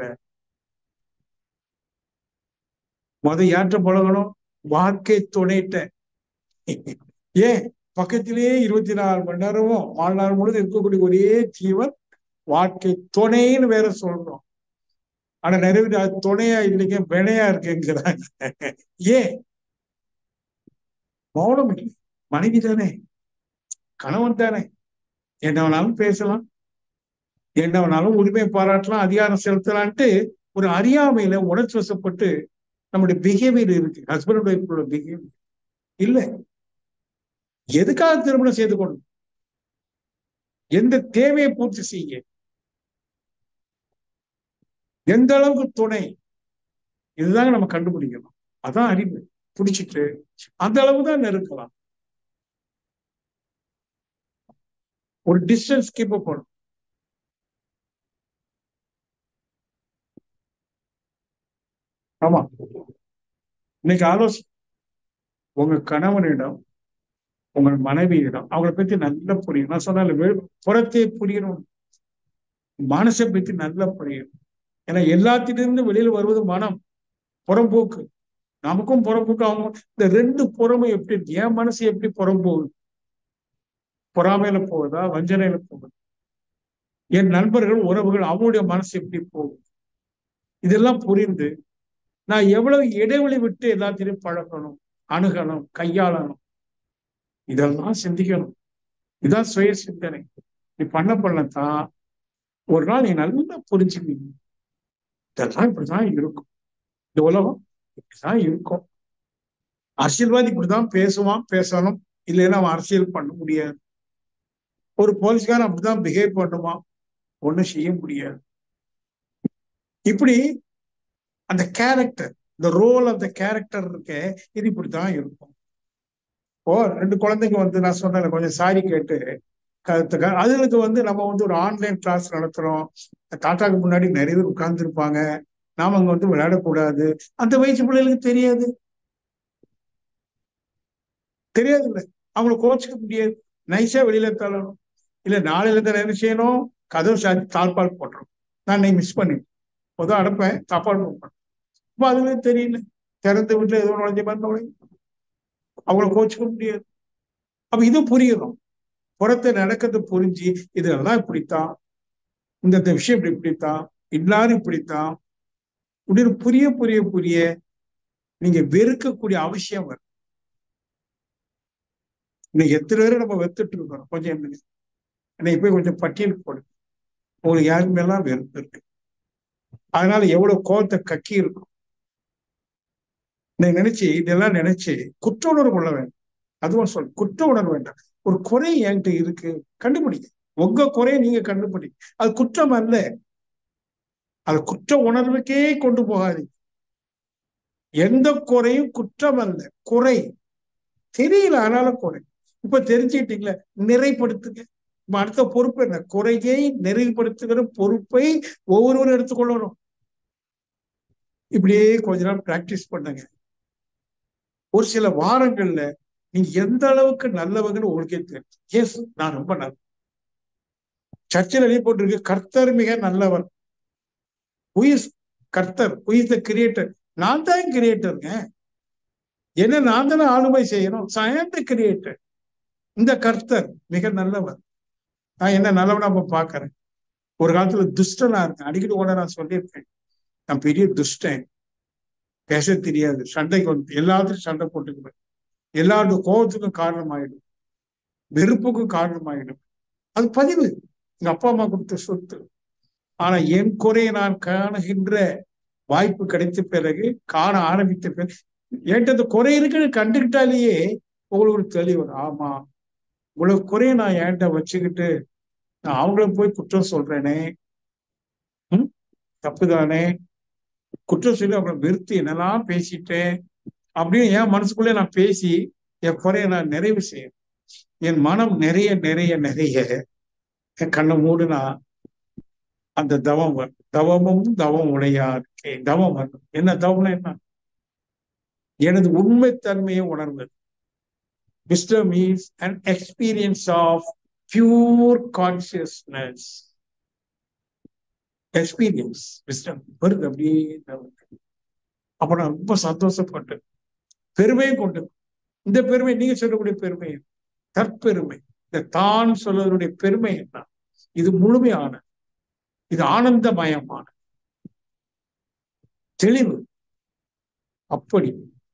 யாற்ற பழகணும்? வாழ்க்கை துணைட்ட. ஏன் பக்கத்திலேயே 24 மணி நேரமும் வாழ்நாள் முழுது இருக்கக்கூடிய ஒரே ஜீவன் வாழ்க்கை துணைன்னு வேற சொல்றோம். ஆனா நிறைய துணையா இல்லைங்க, வினையா இருக்குங்கிறாங்க. ஏன்? மௌனம் இல்லை. மனைவி தானே, கணவன் தானே, என்ன வேணாலும் பேசலாம், என்ன வேணாலும் உரிமை பாராட்டலாம், அதிகாரம் செலுத்தலான்ட்டு ஒரு அறியாமையில உணர்ச்சி வசப்பட்டு நம்முடைய பிஹேவியர் இருக்கு. ஹஸ்பண்ட் அண்ட் ஒய்ஃபோட பிஹேவியர் இல்ல. எதுக்காக திருமணம் செய்து கொண்டு, எந்த தேவையை பூர்த்தி செய்ய, எந்த அளவுக்கு துணை, இதுதாங்க நம்ம கண்டுபிடிக்கணும். அதான் அறிவு. பிடிச்சிட்டு அந்த அளவுதான் நெருக்கலாம். ஒரு டிஸ்டன்ஸ் கீப் அப் பண்ணும். ஆமா, இன்னைக்கு ஆலோசனை உங்க கணவனிடம், உங்கள் மனைவியிடம் அவங்களை பத்தி நல்லா புரியும். நான் சொன்னால புறத்தே புரியணும், மனசை பத்தி நல்லா புரியணும். ஏன்னா எல்லாத்திலிருந்து வெளியில வருவது மனம், புறம்போக்கு. நமக்கும் புறம்போக்கு அவங்க. இந்த ரெண்டு புறமும் எப்படி, என் மனசு எப்படி புறம்போகுது, பொறாமையில போகுதா, வஞ்சனையில போகுது, என் நண்பர்கள் உறவுகள் அவங்களுடைய மனசு எப்படி போகுது, இதெல்லாம் புரிந்து நான் எவ்வளவு இடைவெளி விட்டு எல்லாத்திலையும் பழகணும், அணுகணும், கையாளணும், இதெல்லாம் சிந்திக்கணும். இதான் சுய சிந்தனை. நீ பண்ணத்தான் ஒரு நாள் நீ நல்லா புரிஞ்சுக்குவீங்க. இதெல்லாம் இப்படிதான் இருக்கும், இந்த உலகம் இப்படிதான் இருக்கும். அரசியல்வாதி இப்படிதான் பேசுவான், பேசணும், இல்லைன்னா அவன் அரசியல் பண்ண முடியாது. ஒரு போலீஸ்காரன் அப்படிதான் பிஹேவ் பண்ணுவான், ஒண்ணும் செய்ய முடியாது. இப்படி அந்த கேரக்டர், இந்த ரோல் ஆஃப் த கேரக்டர் இருக்க, இது இப்படிதான் இருக்கும். இப்போ 2 குழந்தைங்க நான் சொன்னேன் கொஞ்சம் சாரி கேட்டு அதுகளுக்கு நம்ம ஒரு ஆன்லைன் கிளாஸ் நடத்துறோம். தாத்தாக்கு முன்னாடி நிறைய பேர் உட்கார்ந்து இருப்பாங்க, நாம அங்க விளையாடக்கூடாது. அந்த வயசு பிள்ளைகளுக்கு தெரியாது, தெரியாது இல்லை, அவங்களை கோச்சிக்க முடியாது. நைஸா வெளியில தள்ளணும். இல்ல நாளையில இருந்து என்ன செய்யணும், கதவு சாத்தி தாழ்பால் போட்டுரும். நான் இன்னைக்கு மிஸ் பண்ணிட்டேன், பொதுவாக அடைப்பேன், தாப்பால் போட்டேன். இப்போ அதுவே தெரியல, திறந்த வீட்டுல ஏதோ நுழைஞ்ச மாதிரி நுழையும், அவங்கள கோச்சிக்க முடியாது. அப்ப இது புரியணும், புறத்தை நடக்கிறது புரிஞ்சு இதெல்லாம் இப்படித்தான், இந்த விஷயம் இப்படித்தான், எல்லாரும் இப்படித்தான் இப்படி புரிய புரிய புரிய நீங்க வெறுக்கக்கூடிய அவசியம் வரும். இன்னைக்கு எத்தனை பேரை நம்ம வெறுத்துட்டு இருக்கிறோம். கொஞ்சம் இன்னைக்கு போய் கொஞ்சம் பட்டியல் போடு, உங்களுக்கு யாருமே எல்லாம் வெறுப்பு இருக்கு. அதனால எவ்வளவு கோபத்தை கக்கி இருக்கும். நினைச்சு இதெல்லாம் நினைச்சு குற்ற உணர்வு கொள்ள வேண்டாம். அதுவும் குற்ற உணர்வு வேண்டாம். ஒரு குறை என்கிட்ட இருக்கு, கண்டுபிடிங்க. உங்க குறையை நீங்க கண்டுபிடிங்க. அது குற்றம் அல்ல, அது குற்ற உணர்வுக்கே கொண்டு போகாதீங்க. எந்த குறையும் குற்றம் அல்ல, குறை. தெரியல ஆனால குறை. இப்ப தெரிஞ்சுக்கிட்டீங்களா, நிறைப்படுத்துங்க. அடுத்த பொறுப்பு என்ன, குறையை நிறைவுபடுத்துகிற பொறுப்பை ஒவ்வொருவரும் எடுத்துக்கொள்ளணும். இப்படியே கொஞ்ச நாள் பிராக்டிஸ் பண்ணுங்க. ஒரு சில வாரங்கள்ல நீங்க எந்த அளவுக்கு நல்லவங்கன்னு உங்களுக்கே தெரியும். எஸ், நான் ரொம்ப நல்ல. சர்ச்சில் எழுதி போட்டிருக்கு, கர்த்தர் மிக நல்லவர். கர்த்தர் த கிரியேட்டர். நான் தான் கிரியேட்டருங்க, என்ன நான் தானே ஆளுமை செய்யணும். கிரியேட்டர். இந்த கர்த்தர் மிக நல்லவர். நான் என்ன நல்லவனா பாக்குறேன். ஒரு காலத்துல துஷ்டனா இருக்கேன், அடிக்கடி கூட நான் சொல்லியிருக்கேன், நான் பெரிய துஷ்டன், பேச தெரியாது, சண்டைக்கு எல்லாத்துக்கும் சண்டை போட்டுக்குவேன், எல்லாருடைய கோபத்துக்கும் காரணமாயிடும், வெறுப்புக்கும் காரணமாயிடும். அது பதிவு, எங்க அப்பா அம்மா கொடுத்த சொத்து. ஆனா என் குறையை நான் காணுகின்ற வாய்ப்பு கிடைத்த பிறகு, காண ஆரம்பித்த பிறகு, என்கிட்ட அந்த குறை இருக்குன்னு கண்டுகிட்டாலேயே உங்களுக்கு ஒரு தெளிவு. ஆமா, இவ்வளவு குறைய நான் என்கிட்ட வச்சுக்கிட்டு நான் அவங்கள போய் குற்றம் சொல்றேனே, தப்புதானே, குற்றம் சொல்லி அவங்களை வெறுத்து என்னெல்லாம் பேசிட்டேன் அப்படின்னு என் மனசுக்குள்ளே நான் பேசி என் குறைய நான் நிறைவு செய்யணும். என் மனம் நிறைய நிறைய நிறைய என் கண்ணை மூடுனா அந்த தவம் வரும். தவமும் தவம் உடையார் தவம் வரும். என்ன தவம்னா என்ன, எனது உண்மைத்தன்மையை உணர்வது. Wisdom is an experience of pure consciousness. Experience wisdom வருது அப்படியே. அப்ப நான் ரொம்ப சந்தோஷப்பட்டு பெருமையை கொண்டு, இந்த பெருமை நீங்க சொல்லக்கூடிய பெருமை தற்பெருமை, இந்த தான் சொல்வதனுடைய பெருமை என்ன, இது முழுமையான, இது ஆனந்தமயமான தெளிவு. அப்படி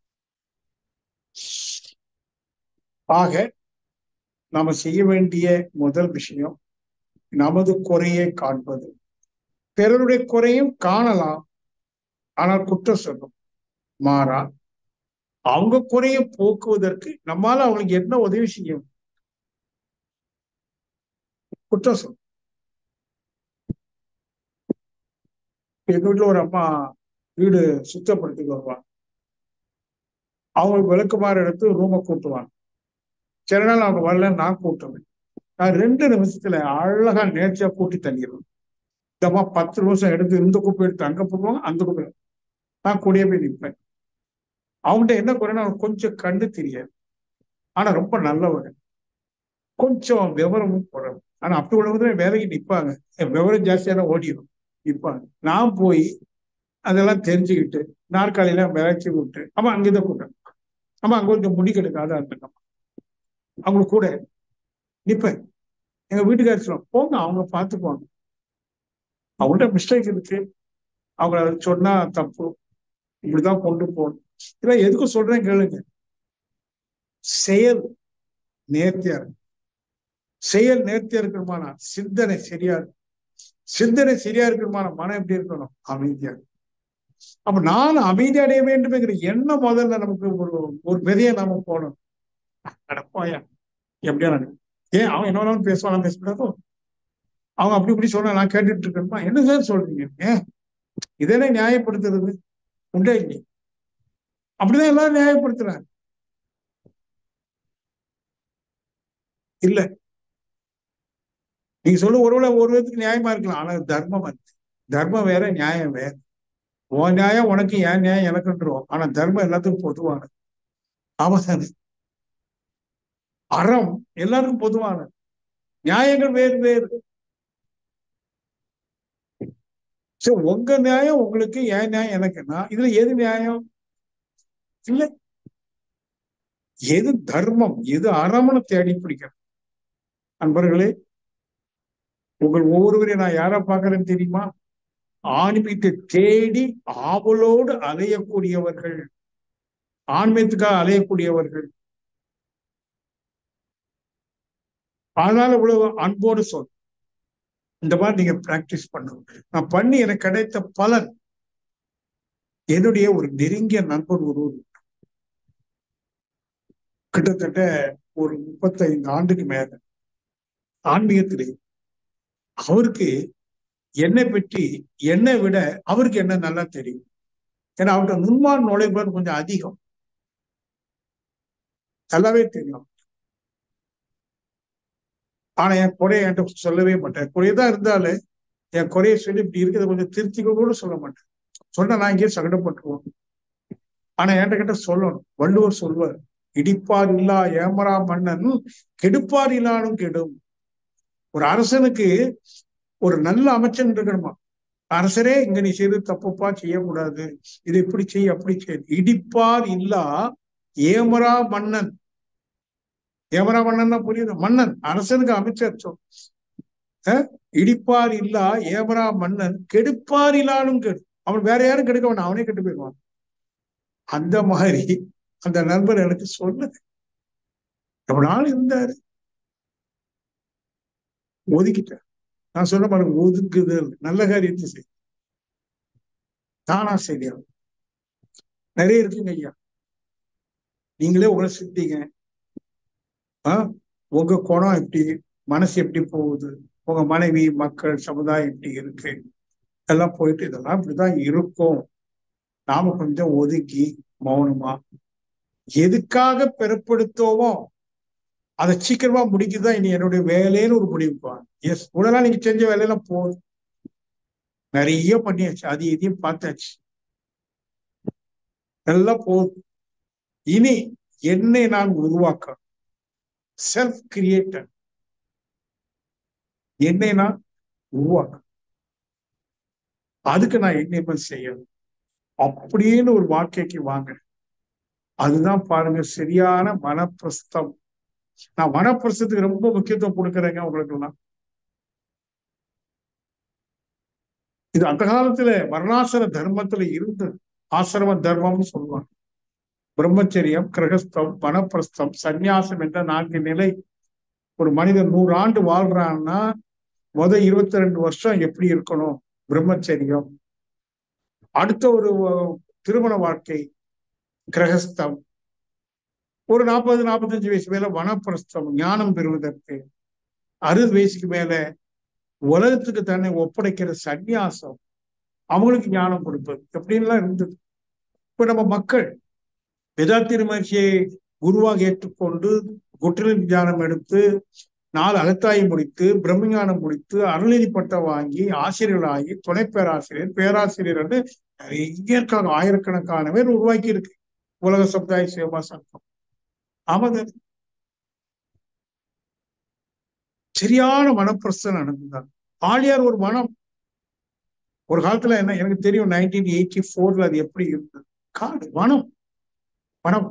ஆக நாம செய்ய வேண்டிய முதல் விஷயம் நமது குறையை காண்பது. பிறருடைய குறையும் காணலாம், ஆனால் குற்றம் சொல்லும். மாறா அவங்க குறையை போக்குவதற்கு நம்மால அவங்களுக்கு என்ன உதவி செய்யும், குற்றம் சொல்லும். எங்க வீட்டுல ஒரு அம்மா வீடு சுத்தப்படுத்திட்டு வருவாங்க. அவங்களுக்கு விளக்குமாறு எடுத்து ரூமை கூட்டுவாங்க. சில நாள் அவங்க வரல, நான் கூட்டுவேன். நான் 2 நிமிஷத்துல அழகா நேர்ச்சியா கூட்டி தள்ளிடுவேன். இந்தமா 10 நிமிஷம் எடுத்து இந்த குப்பை எடுத்து அங்க போடுவாங்க, அந்த குப்பை நான் கூடயே போய் நிற்பேன். அவங்ககிட்ட என்ன குறைனா கொஞ்சம் கண்டு தெரியாது, ஆனா ரொம்ப நல்லவங்க, கொஞ்சம் விவரமும் போடணும். ஆனா அப்படி உள்ளவங்க வேலைக்கு நிற்பாங்க, விவரம் ஜாஸ்தியான ஓடிடும் நிற்பாங்க. நான் போய் அதெல்லாம் தெரிஞ்சுக்கிட்டு நாற்காலியில விளைச்சி விட்டு, ஆமா அங்கேதான் கூட்டம், ஆமா அங்க கொஞ்சம் முடி கெடுக்காத இருந்தேன், அவங்களுக்கு கூட நிற்பேன். எங்க வீட்டுக்காரர் சொல்லுவாங்க, போங்க அவங்க பார்த்துக்குவாங்க, அவங்கள்ட்ட மிஸ்டேக் இருக்கு, அவங்க சொன்னா தப்பு, இப்படிதான் கொண்டு போகணும். இதெல்லாம் எதுக்கும் சொல்றேன் கேளுங்க. செயல் நேர்த்தியா இருக்கு, செயல் நேர்த்தியா இருக்கணுமானா சிந்தனை சரியா இருக்கு, சிந்தனை சரியா இருக்கணுமான மனம் எப்படி இருக்கணும், அமைதியா. அப்ப நான் அமைதி அடைய வேண்டும்ங்கிற எண்ணம் முதல்ல நமக்கு ஒரு விதையை நாம போடணும். நடப்பாயா எப்படியா நடக்கும், ஏன் அவன் என்ன வேணாலும் பேசுவான், பேசக்கூடாதோ, அவங்க அப்படி இப்படி சொன்னா நான் கேட்டுட்டு இருக்கேன்மா, என்ன சார் சொல்றீங்க, ஏன் இதெல்லாம் நியாயப்படுத்துறது உண்டே இல்லை. அப்படிதான் எல்லாரும் நியாயப்படுத்துறாங்க. இல்ல நீங்க சொல்ல ஒருவேளை ஒரு விதத்துக்கு நியாயமா இருக்கலாம், ஆனா தர்மம் அது. தர்மம் வேற, நியாயம் வேற. உன் நியாயம் உனக்கு, என் நியாயம் எனக்குன்றோம், ஆனா தர்மம் எல்லாத்துக்கும் பொதுவானது. ஆமாதானே? அறம் எல்லாருக்கும் பொதுவானது, நியாயங்கள் வேறு வேறு. சரி, உங்க நியாயம் உங்களுக்கு, என் நியாயம் எனக்குன்னா இதுல எது நியாயம்? இல்ல, எது தர்மம், எது அறம்னு தேடி பிடிக்கணும். நண்பர்களே, உங்கள் ஒவ்வொருவரையும் நான் யாரா பாக்குறேன்னு தெரியுமா? ஆன்மீகத்தை தேடி ஆவலோடு அலையக்கூடியவர்கள், ஆன்மீகத்துக்காக அலையக்கூடியவர்கள். அதனால இவ்வளவு அன்போடு சொல், இந்த மாதிரி நீங்க பிராக்டிஸ் பண்ணணும். நான் பண்ணி எனக்கு கிடைத்த பலன், என்னுடைய ஒரு நெருங்கிய நண்பர் ஒருவர் கிட்டத்தட்ட ஒரு 35 ஆண்டுக்கு மேல ஆன்மீகத்திலே, அவருக்கு என்னை பற்றி, என்னை விட அவருக்கு என்ன நல்லா தெரியும். ஏன்னா அவர்கிட்ட நுண்மான் நுழைவுகள் கொஞ்சம் அதிகம், நல்லாவே தெரியும். ஆனா என் குறைய என்கிட்ட சொல்லவே மாட்டேன். குறையதான் இருந்தாலும் என் குறைய சொல்லி இப்படி இருக்கிறத கொஞ்சம் திருத்திக்க கூட சொல்ல மாட்டேன். சொன்னா நான் இங்கேயே சங்கடப்பட்டுருவோம். ஆனா என்கிட்ட கிட்ட சொல்லணும். வள்ளுவர் சொல்வார், இடிப்பார் இல்லா ஏமரா மன்னன் கெடுப்பார் இல்லானும் கெடும். ஒரு அரசனுக்கு ஒரு நல்ல அமைச்சன் இருக்கணுமா, அரசரே இங்க நீ செய்து தப்புப்பா, செய்யக்கூடாது, இது இப்படி செய்ய அப்படி செய்ய. இடிப்பார் இல்லா ஏமரா மன்னன், ஏமரா மன்னன் புரியுது, மன்னன் அரசனுக்கு அமைச்சர் சொல். இடிப்பார் இல்லா ஏமரா மன்னன் கெடுப்பார் இல்லானும் கெடு. அவன் வேற யாரும் கெடுக்க வேண்டாம், அவனே கெட்டு போயிடுவான். அந்த மாதிரி அந்த நண்பர் எனக்கு சொன்னது. ரொம்ப நாள் இருந்தாரு, ஒதுக்கிட்டார். நான் சொன்ன பாருங்க, ஒதுக்குதல் நல்ல காரியத்தை செய், தானா சரியா நிறைய இருக்குங்க ஐயா. நீங்களே உங்களை சிந்திங்க. உங்க குணம் எப்படி, மனசு எப்படி போகுது, உங்க மனைவி மக்கள் சமுதாயம் எப்படி இருக்கு, எல்லாம் போயிட்டு இதெல்லாம் இப்படிதான் இருக்கும். நாம கொஞ்சம் ஒதுக்கி மௌனமா, எதுக்காக பிறப்படுத்தோமோ அதை சீக்கிரமா முடிக்குதான் இனி என்னுடைய வேலைன்னு ஒரு முடிவுக்குவாங்க. எஸ், உடனே நீங்க செஞ்ச வேலையெல்லாம் போதும், நிறைய பண்ணியாச்சு, அது இதையும் பார்த்தாச்சு, எல்லாம் போதும். இனி என்னை நான் உருவாக்க, செல்ஃப் கிரியேட்டர், என்னை நான் உருவாக்க, அதுக்கு நான் என்ன செய்யணும் அப்படின்னு ஒரு வாழ்க்கைக்கு வாங்க. அதுதான் பாருங்க சரியான மனப்பிரஸ்தம். நான் மனப்பிரஸ்தத்துக்கு ரொம்ப முக்கியத்துவம் கொடுக்குறேங்க உங்களுக்கு எல்லாம். இது அந்த காலத்துல வர்ணாசிர தர்மத்துல இருந்து ஆசிரம தர்மம்னு சொல்லுவாங்க. பிரம்மச்சரியம், கிரகஸ்தம், வனப்பிரஸ்தம், சந்நியாசம் என்ற 4 நிலை. ஒரு மனிதன் 100 ஆண்டு வாழ்றான்னா முதல் 22 வருஷம் எப்படி இருக்கணும், பிரம்மச்சரியம். அடுத்த ஒரு திருமண வாழ்க்கை கிரகஸ்தம். ஒரு 40-45 வயசு மேல வனப்பிரஸ்தம், ஞானம் பெறுவதற்கு. 60 வயசுக்கு மேல உலகத்துக்கு தன்னை ஒப்படைக்கிற சந்நியாசம், அவங்களுக்கு ஞானம் கொடுப்பது, எப்படின்லாம் இருந்தது. இப்ப நம்ம மக்கள் வேதாத்திரி மகர்ஷியை குருவாக ஏற்றுக்கொண்டு குற்றல் தியானம் எடுத்து 4 அகத்தாய் முடித்து பிரம்மஞானம் முடித்து அருள்நிதி பட்டம் வாங்கி ஆசிரியர்களாகி துணை பேராசிரியர் பேராசிரியர் என்று நிறைய இருக்காங்க. ஆயிரக்கணக்கான பேர் உருவாக்கி இருக்கு உலக சமுதாய சேவா சங்கம். ஆமாங்க, சரியான மனப்பிரச்சனை நடந்துதான். ஆழியார் ஒரு மனம். ஒரு காலத்துல என்ன எனக்கு தெரியும் 1984 அது எப்படி இருந்தது. காடு வனம் வனம்.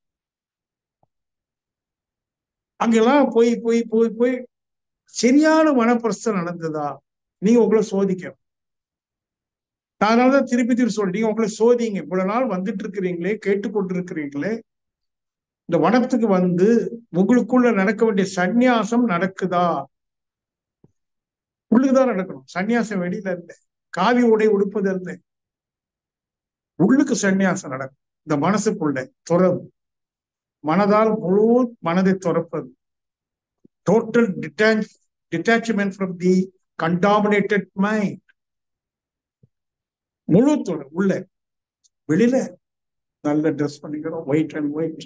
அங்கெல்லாம் போய் போய் போய் போய் சரியான மனப்பிரச்சனை நடந்ததா நீங்க உங்களை சோதிக்க. அதனாலதான் திருப்பி திருப்பி சொல்றேன், நீங்க உங்களை சோதிங்க. இவ்வளவு நாள் வந்துட்டு இருக்கிறீங்களே, கேட்டுக்கொண்டு இருக்கிறீங்களே, இந்த வனத்துக்கு வந்து உங்களுக்குள்ள நடக்க வேண்டிய சந்நியாசம் நடக்குதா? உள்ளுக்குதான் நடக்கணும். சந்நியாசம் வெளியில இருந்த காவி உடை உடுப்பது இருந்த உள்ளுக்கு சந்நியாசம் நடக்கும். இந்த மனசுக்குள்ள துறவு, மனதால் முழு மனதை துறப்பது, total detachment from the contaminated mind. முழு துறவு. உள்ள வெளியில நல்ல ட்ரெஸ் பண்ணிக்கிறோம், ஒயிட் அண்ட் ஒயிட்.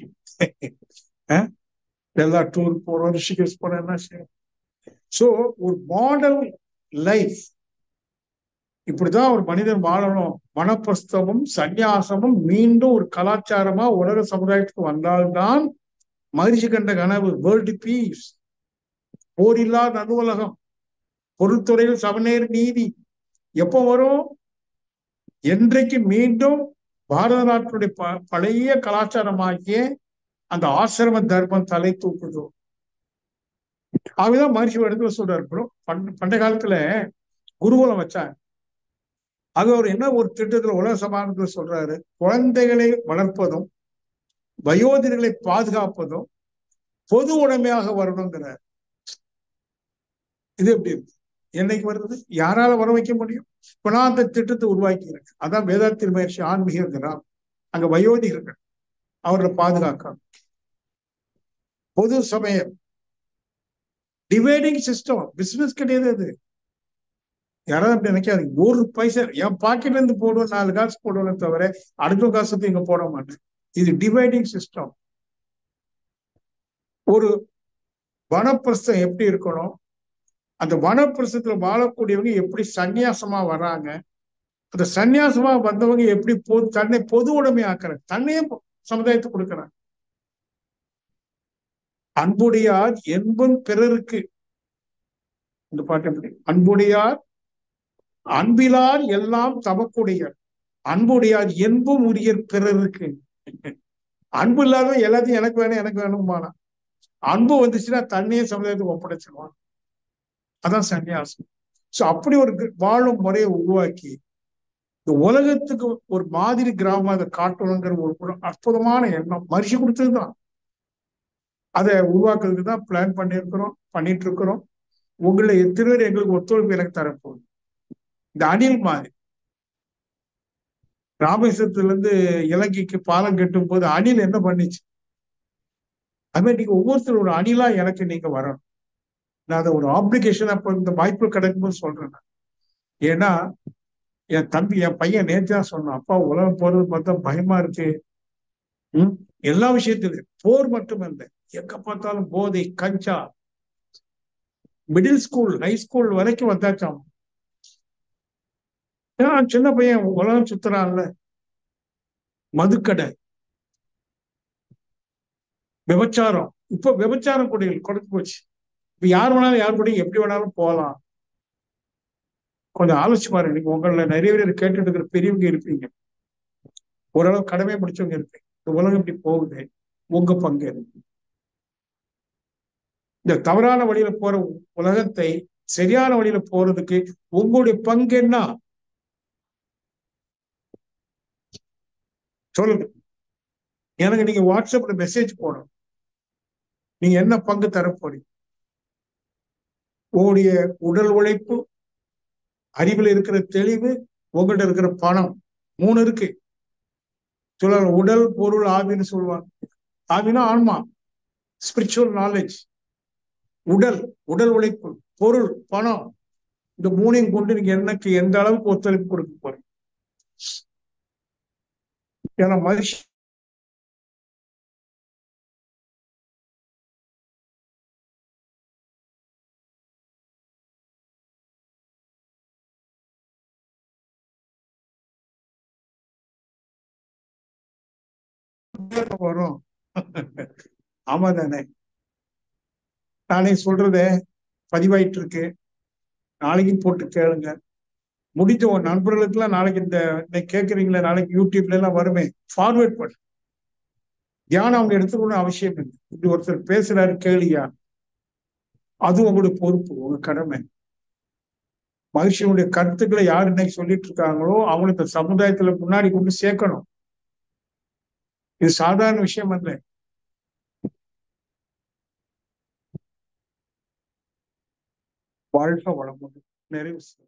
எல்லா டூர் போறோம், ரிஷிகேஷ் போறோம், என்ன செய்யணும். சோ ஒரு மாடல் லைஃப் இப்படிதான் ஒரு மனிதன் வாழணும். மனப்பிரஸ்தமும் சந்நியாசமும் மீண்டும் ஒரு கலாச்சாரமா உலக சமுதாயத்துக்கு வந்தால்தான் மகிழ்ச்சி கண்ட கனவு வேர்ல்டு பீஸ், போரில்லா நடுவுலகம், பொருள்துறையில் சமநேர் நீதி எப்போ வரும்? என்றைக்கு மீண்டும் பாரத நாட்டினுடைய பழைய கலாச்சாரமாகிய அந்த ஆசிரம தர்மம் தலை தூக்குதோ. ஆகதான் மகிழ்ச்சி இடத்துல சொல்றாரு. பண்டைய காலத்துல குருகுலம் வச்சாங்க. அது அவர் என்ன ஒரு திட்டத்துல உலக சமாதானத்துல சொல்றாரு, குழந்தைகளை வளர்ப்பதும் வயோதிகர்களை பாதுகாப்பதும் பொது உடைமையாக வரணுங்கிறார். இது எப்படி இருக்கு? என்னைக்கு வருது? யாரால வர வைக்க முடியும்? இப்ப நான் அந்த திட்டத்தை உருவாக்கி இருக்கேன். அதான் வேதாத்திரி மகர்ஷி ஆன்மீக கிராம். அங்க வயோதிகர்கள் அவர்களை பாதுகாக்க பொது சமயம் டிவைடிங் சிஸ்டம். பிசினஸ் கிடையாது அது. யாராவது அப்படி நினைக்காது. ஒரு பைசா என் பாக்கெட்ல இருந்து போடுவேன், 4 காசு போடுவேன் தவிர அடுத்த காசுக்கு இங்க போட மாட்டேன். இது டிவைடிங் சிஸ்டம். ஒரு வனப்பிரஸ்தம் எப்படி இருக்கணும், அந்த வனப்பிரஸ்தத்துல வாழக்கூடியவங்க எப்படி சந்நியாசமா வர்றாங்க, அந்த சந்நியாசமா வந்தவங்க எப்படி தன்னை பொது உடைமை ஆக்குறாங்க, தன்னையே சமுதாயத்துக்கு கொடுக்குறாங்க. அன்புடையார் என்பும் பிறருக்கு. இந்த பாட்டு எப்படி? அன்புடையார் அன்பிலார் எல்லாம் தமக்குடையார், அன்புடையார் என்பும் உரியர் பிறருக்கு. அன்பு இல்லாத எல்லாத்தையும் எனக்கு வேணும் எனக்கு வேணுமானா, அன்பு வந்துச்சுன்னா தன்னையே சமுதாயத்துக்கு ஒப்படைச்சிருவான். அதான் சன்னியாசம். சோ அப்படி ஒரு வாழும் முறையை உருவாக்கி இந்த உலகத்துக்கு ஒரு மாதிரி கிராமம் அதை காட்டணுங்கிற ஒரு அற்புதமான எண்ணம் மரிசி கொடுத்ததுதான். அதை உருவாக்குறதுக்கு தான் பிளான் பண்ணிட்டு இருக்கிறோம். உங்களை எத்தனை பேர் எங்களுக்கு ஒத்துழைப்பு எனக்கு தரப்போகுது. இந்த அணில் மாதிரி ராமேஸ்வரத்துல இருந்து இலங்கைக்கு பாலம் கட்டும் போது அணில் என்ன பண்ணிச்சு, அது மாதிரி நீங்க ஒவ்வொருத்தரும் ஒரு அணிலா எனக்கு நீங்க வரணும். நான் அதை ஒரு ஆப்ளிகேஷன் அப்ப இந்த வாய்ப்பு கிடைக்கும்போது சொல்றேன். ஏன்னா என் தம்பி என் பையன் நேற்றுதான் சொன்னான், அப்பா உலகம் போறது பார்த்தா பயமா இருக்கு. எல்லா விஷயத்திலும் போர் மட்டுமல்ல, எங்க பார்த்தாலும் போதை, கஞ்சா, மிடில் ஸ்கூல் ஹை ஸ்கூல் வரைக்கும் வந்தாச்சாம். சின்ன பையன் உலகம் சுத்துறான்ல. மதுக்கடை, விபச்சாரம். இப்ப விபச்சாரம் கொடிகள் கொடுத்து போச்சு. இப்ப யார் வேணாலும் யார் கூட எப்படி வேணாலும் போகலாம். கொஞ்சம் ஆலோசிச்சு பாருங்க. நீங்க உங்களை நிறைய பேர் கேட்டுட்டு இருக்கிற பெரியவங்க இருப்பீங்க, ஓரளவு கடமை முடிச்சவங்க இருப்பீங்க. இந்த உலகம் இப்படி போகுது, உங்க பங்கு. இந்த தவறான வழியில போற உலகத்தை சரியான வழியில போறதுக்கு உங்களுடைய பங்கு என்ன சொல்லுங்க. எனக்கு நீங்க வாட்ஸ்அப்ல மெசேஜ் போடணும். நீங்க என்ன பங்கு தரப்போறீங்க? உங்களுடைய உடல் உழைப்பு, அறிவில் இருக்கிற தெளிவு, உங்கள்கிட்ட இருக்கிற பணம், 3 இருக்கு. சொல்ல உடல் பொருள் ஆவின்னு சொல்லுவாங்க. ஆவினா ஆன்மா, ஸ்பிரிச்சுவல் நாலேஜ். உடல் உழைப்பு, பொருள், பணம், இந்த 3ஐயும் கொண்டு நீங்க எனக்கு எந்த அளவுக்கு ஒத்துழைப்பு கொடுக்க போறீங்க? ஏன்னா மனுஷன் வரும். ஆமா தானே? நானே சொல்றதே பதிவாயிட்டு இருக்கு, நாளைக்கு போட்டு கேளுங்க. முடிஞ்ச உன் நண்பர்களுக்கு எல்லாம் நாளைக்கு இந்த கேட்கறீங்களா, நாளைக்கு யூடியூப்ல எல்லாம் வருமே, ஃபார்வேர்ட் பண்ணு. தியானம் அவங்க எடுத்துக்கணும் அவசியம் இல்லை. இப்படி ஒருத்தர் பேசுறாரு கேளியா, அது உங்களுடைய பொறுப்பு, உங்க கடமை. மகிழ்ச்சியுடைய கருத்துக்களை யார் இன்னைக்கு சொல்லிட்டு இருக்காங்களோ அவங்களை இந்த சமுதாயத்துல முன்னாடி கொண்டு சேர்க்கணும். இது சாதாரண விஷயம் அல்ல. வாழ்க வளமுடன். நிறைவு.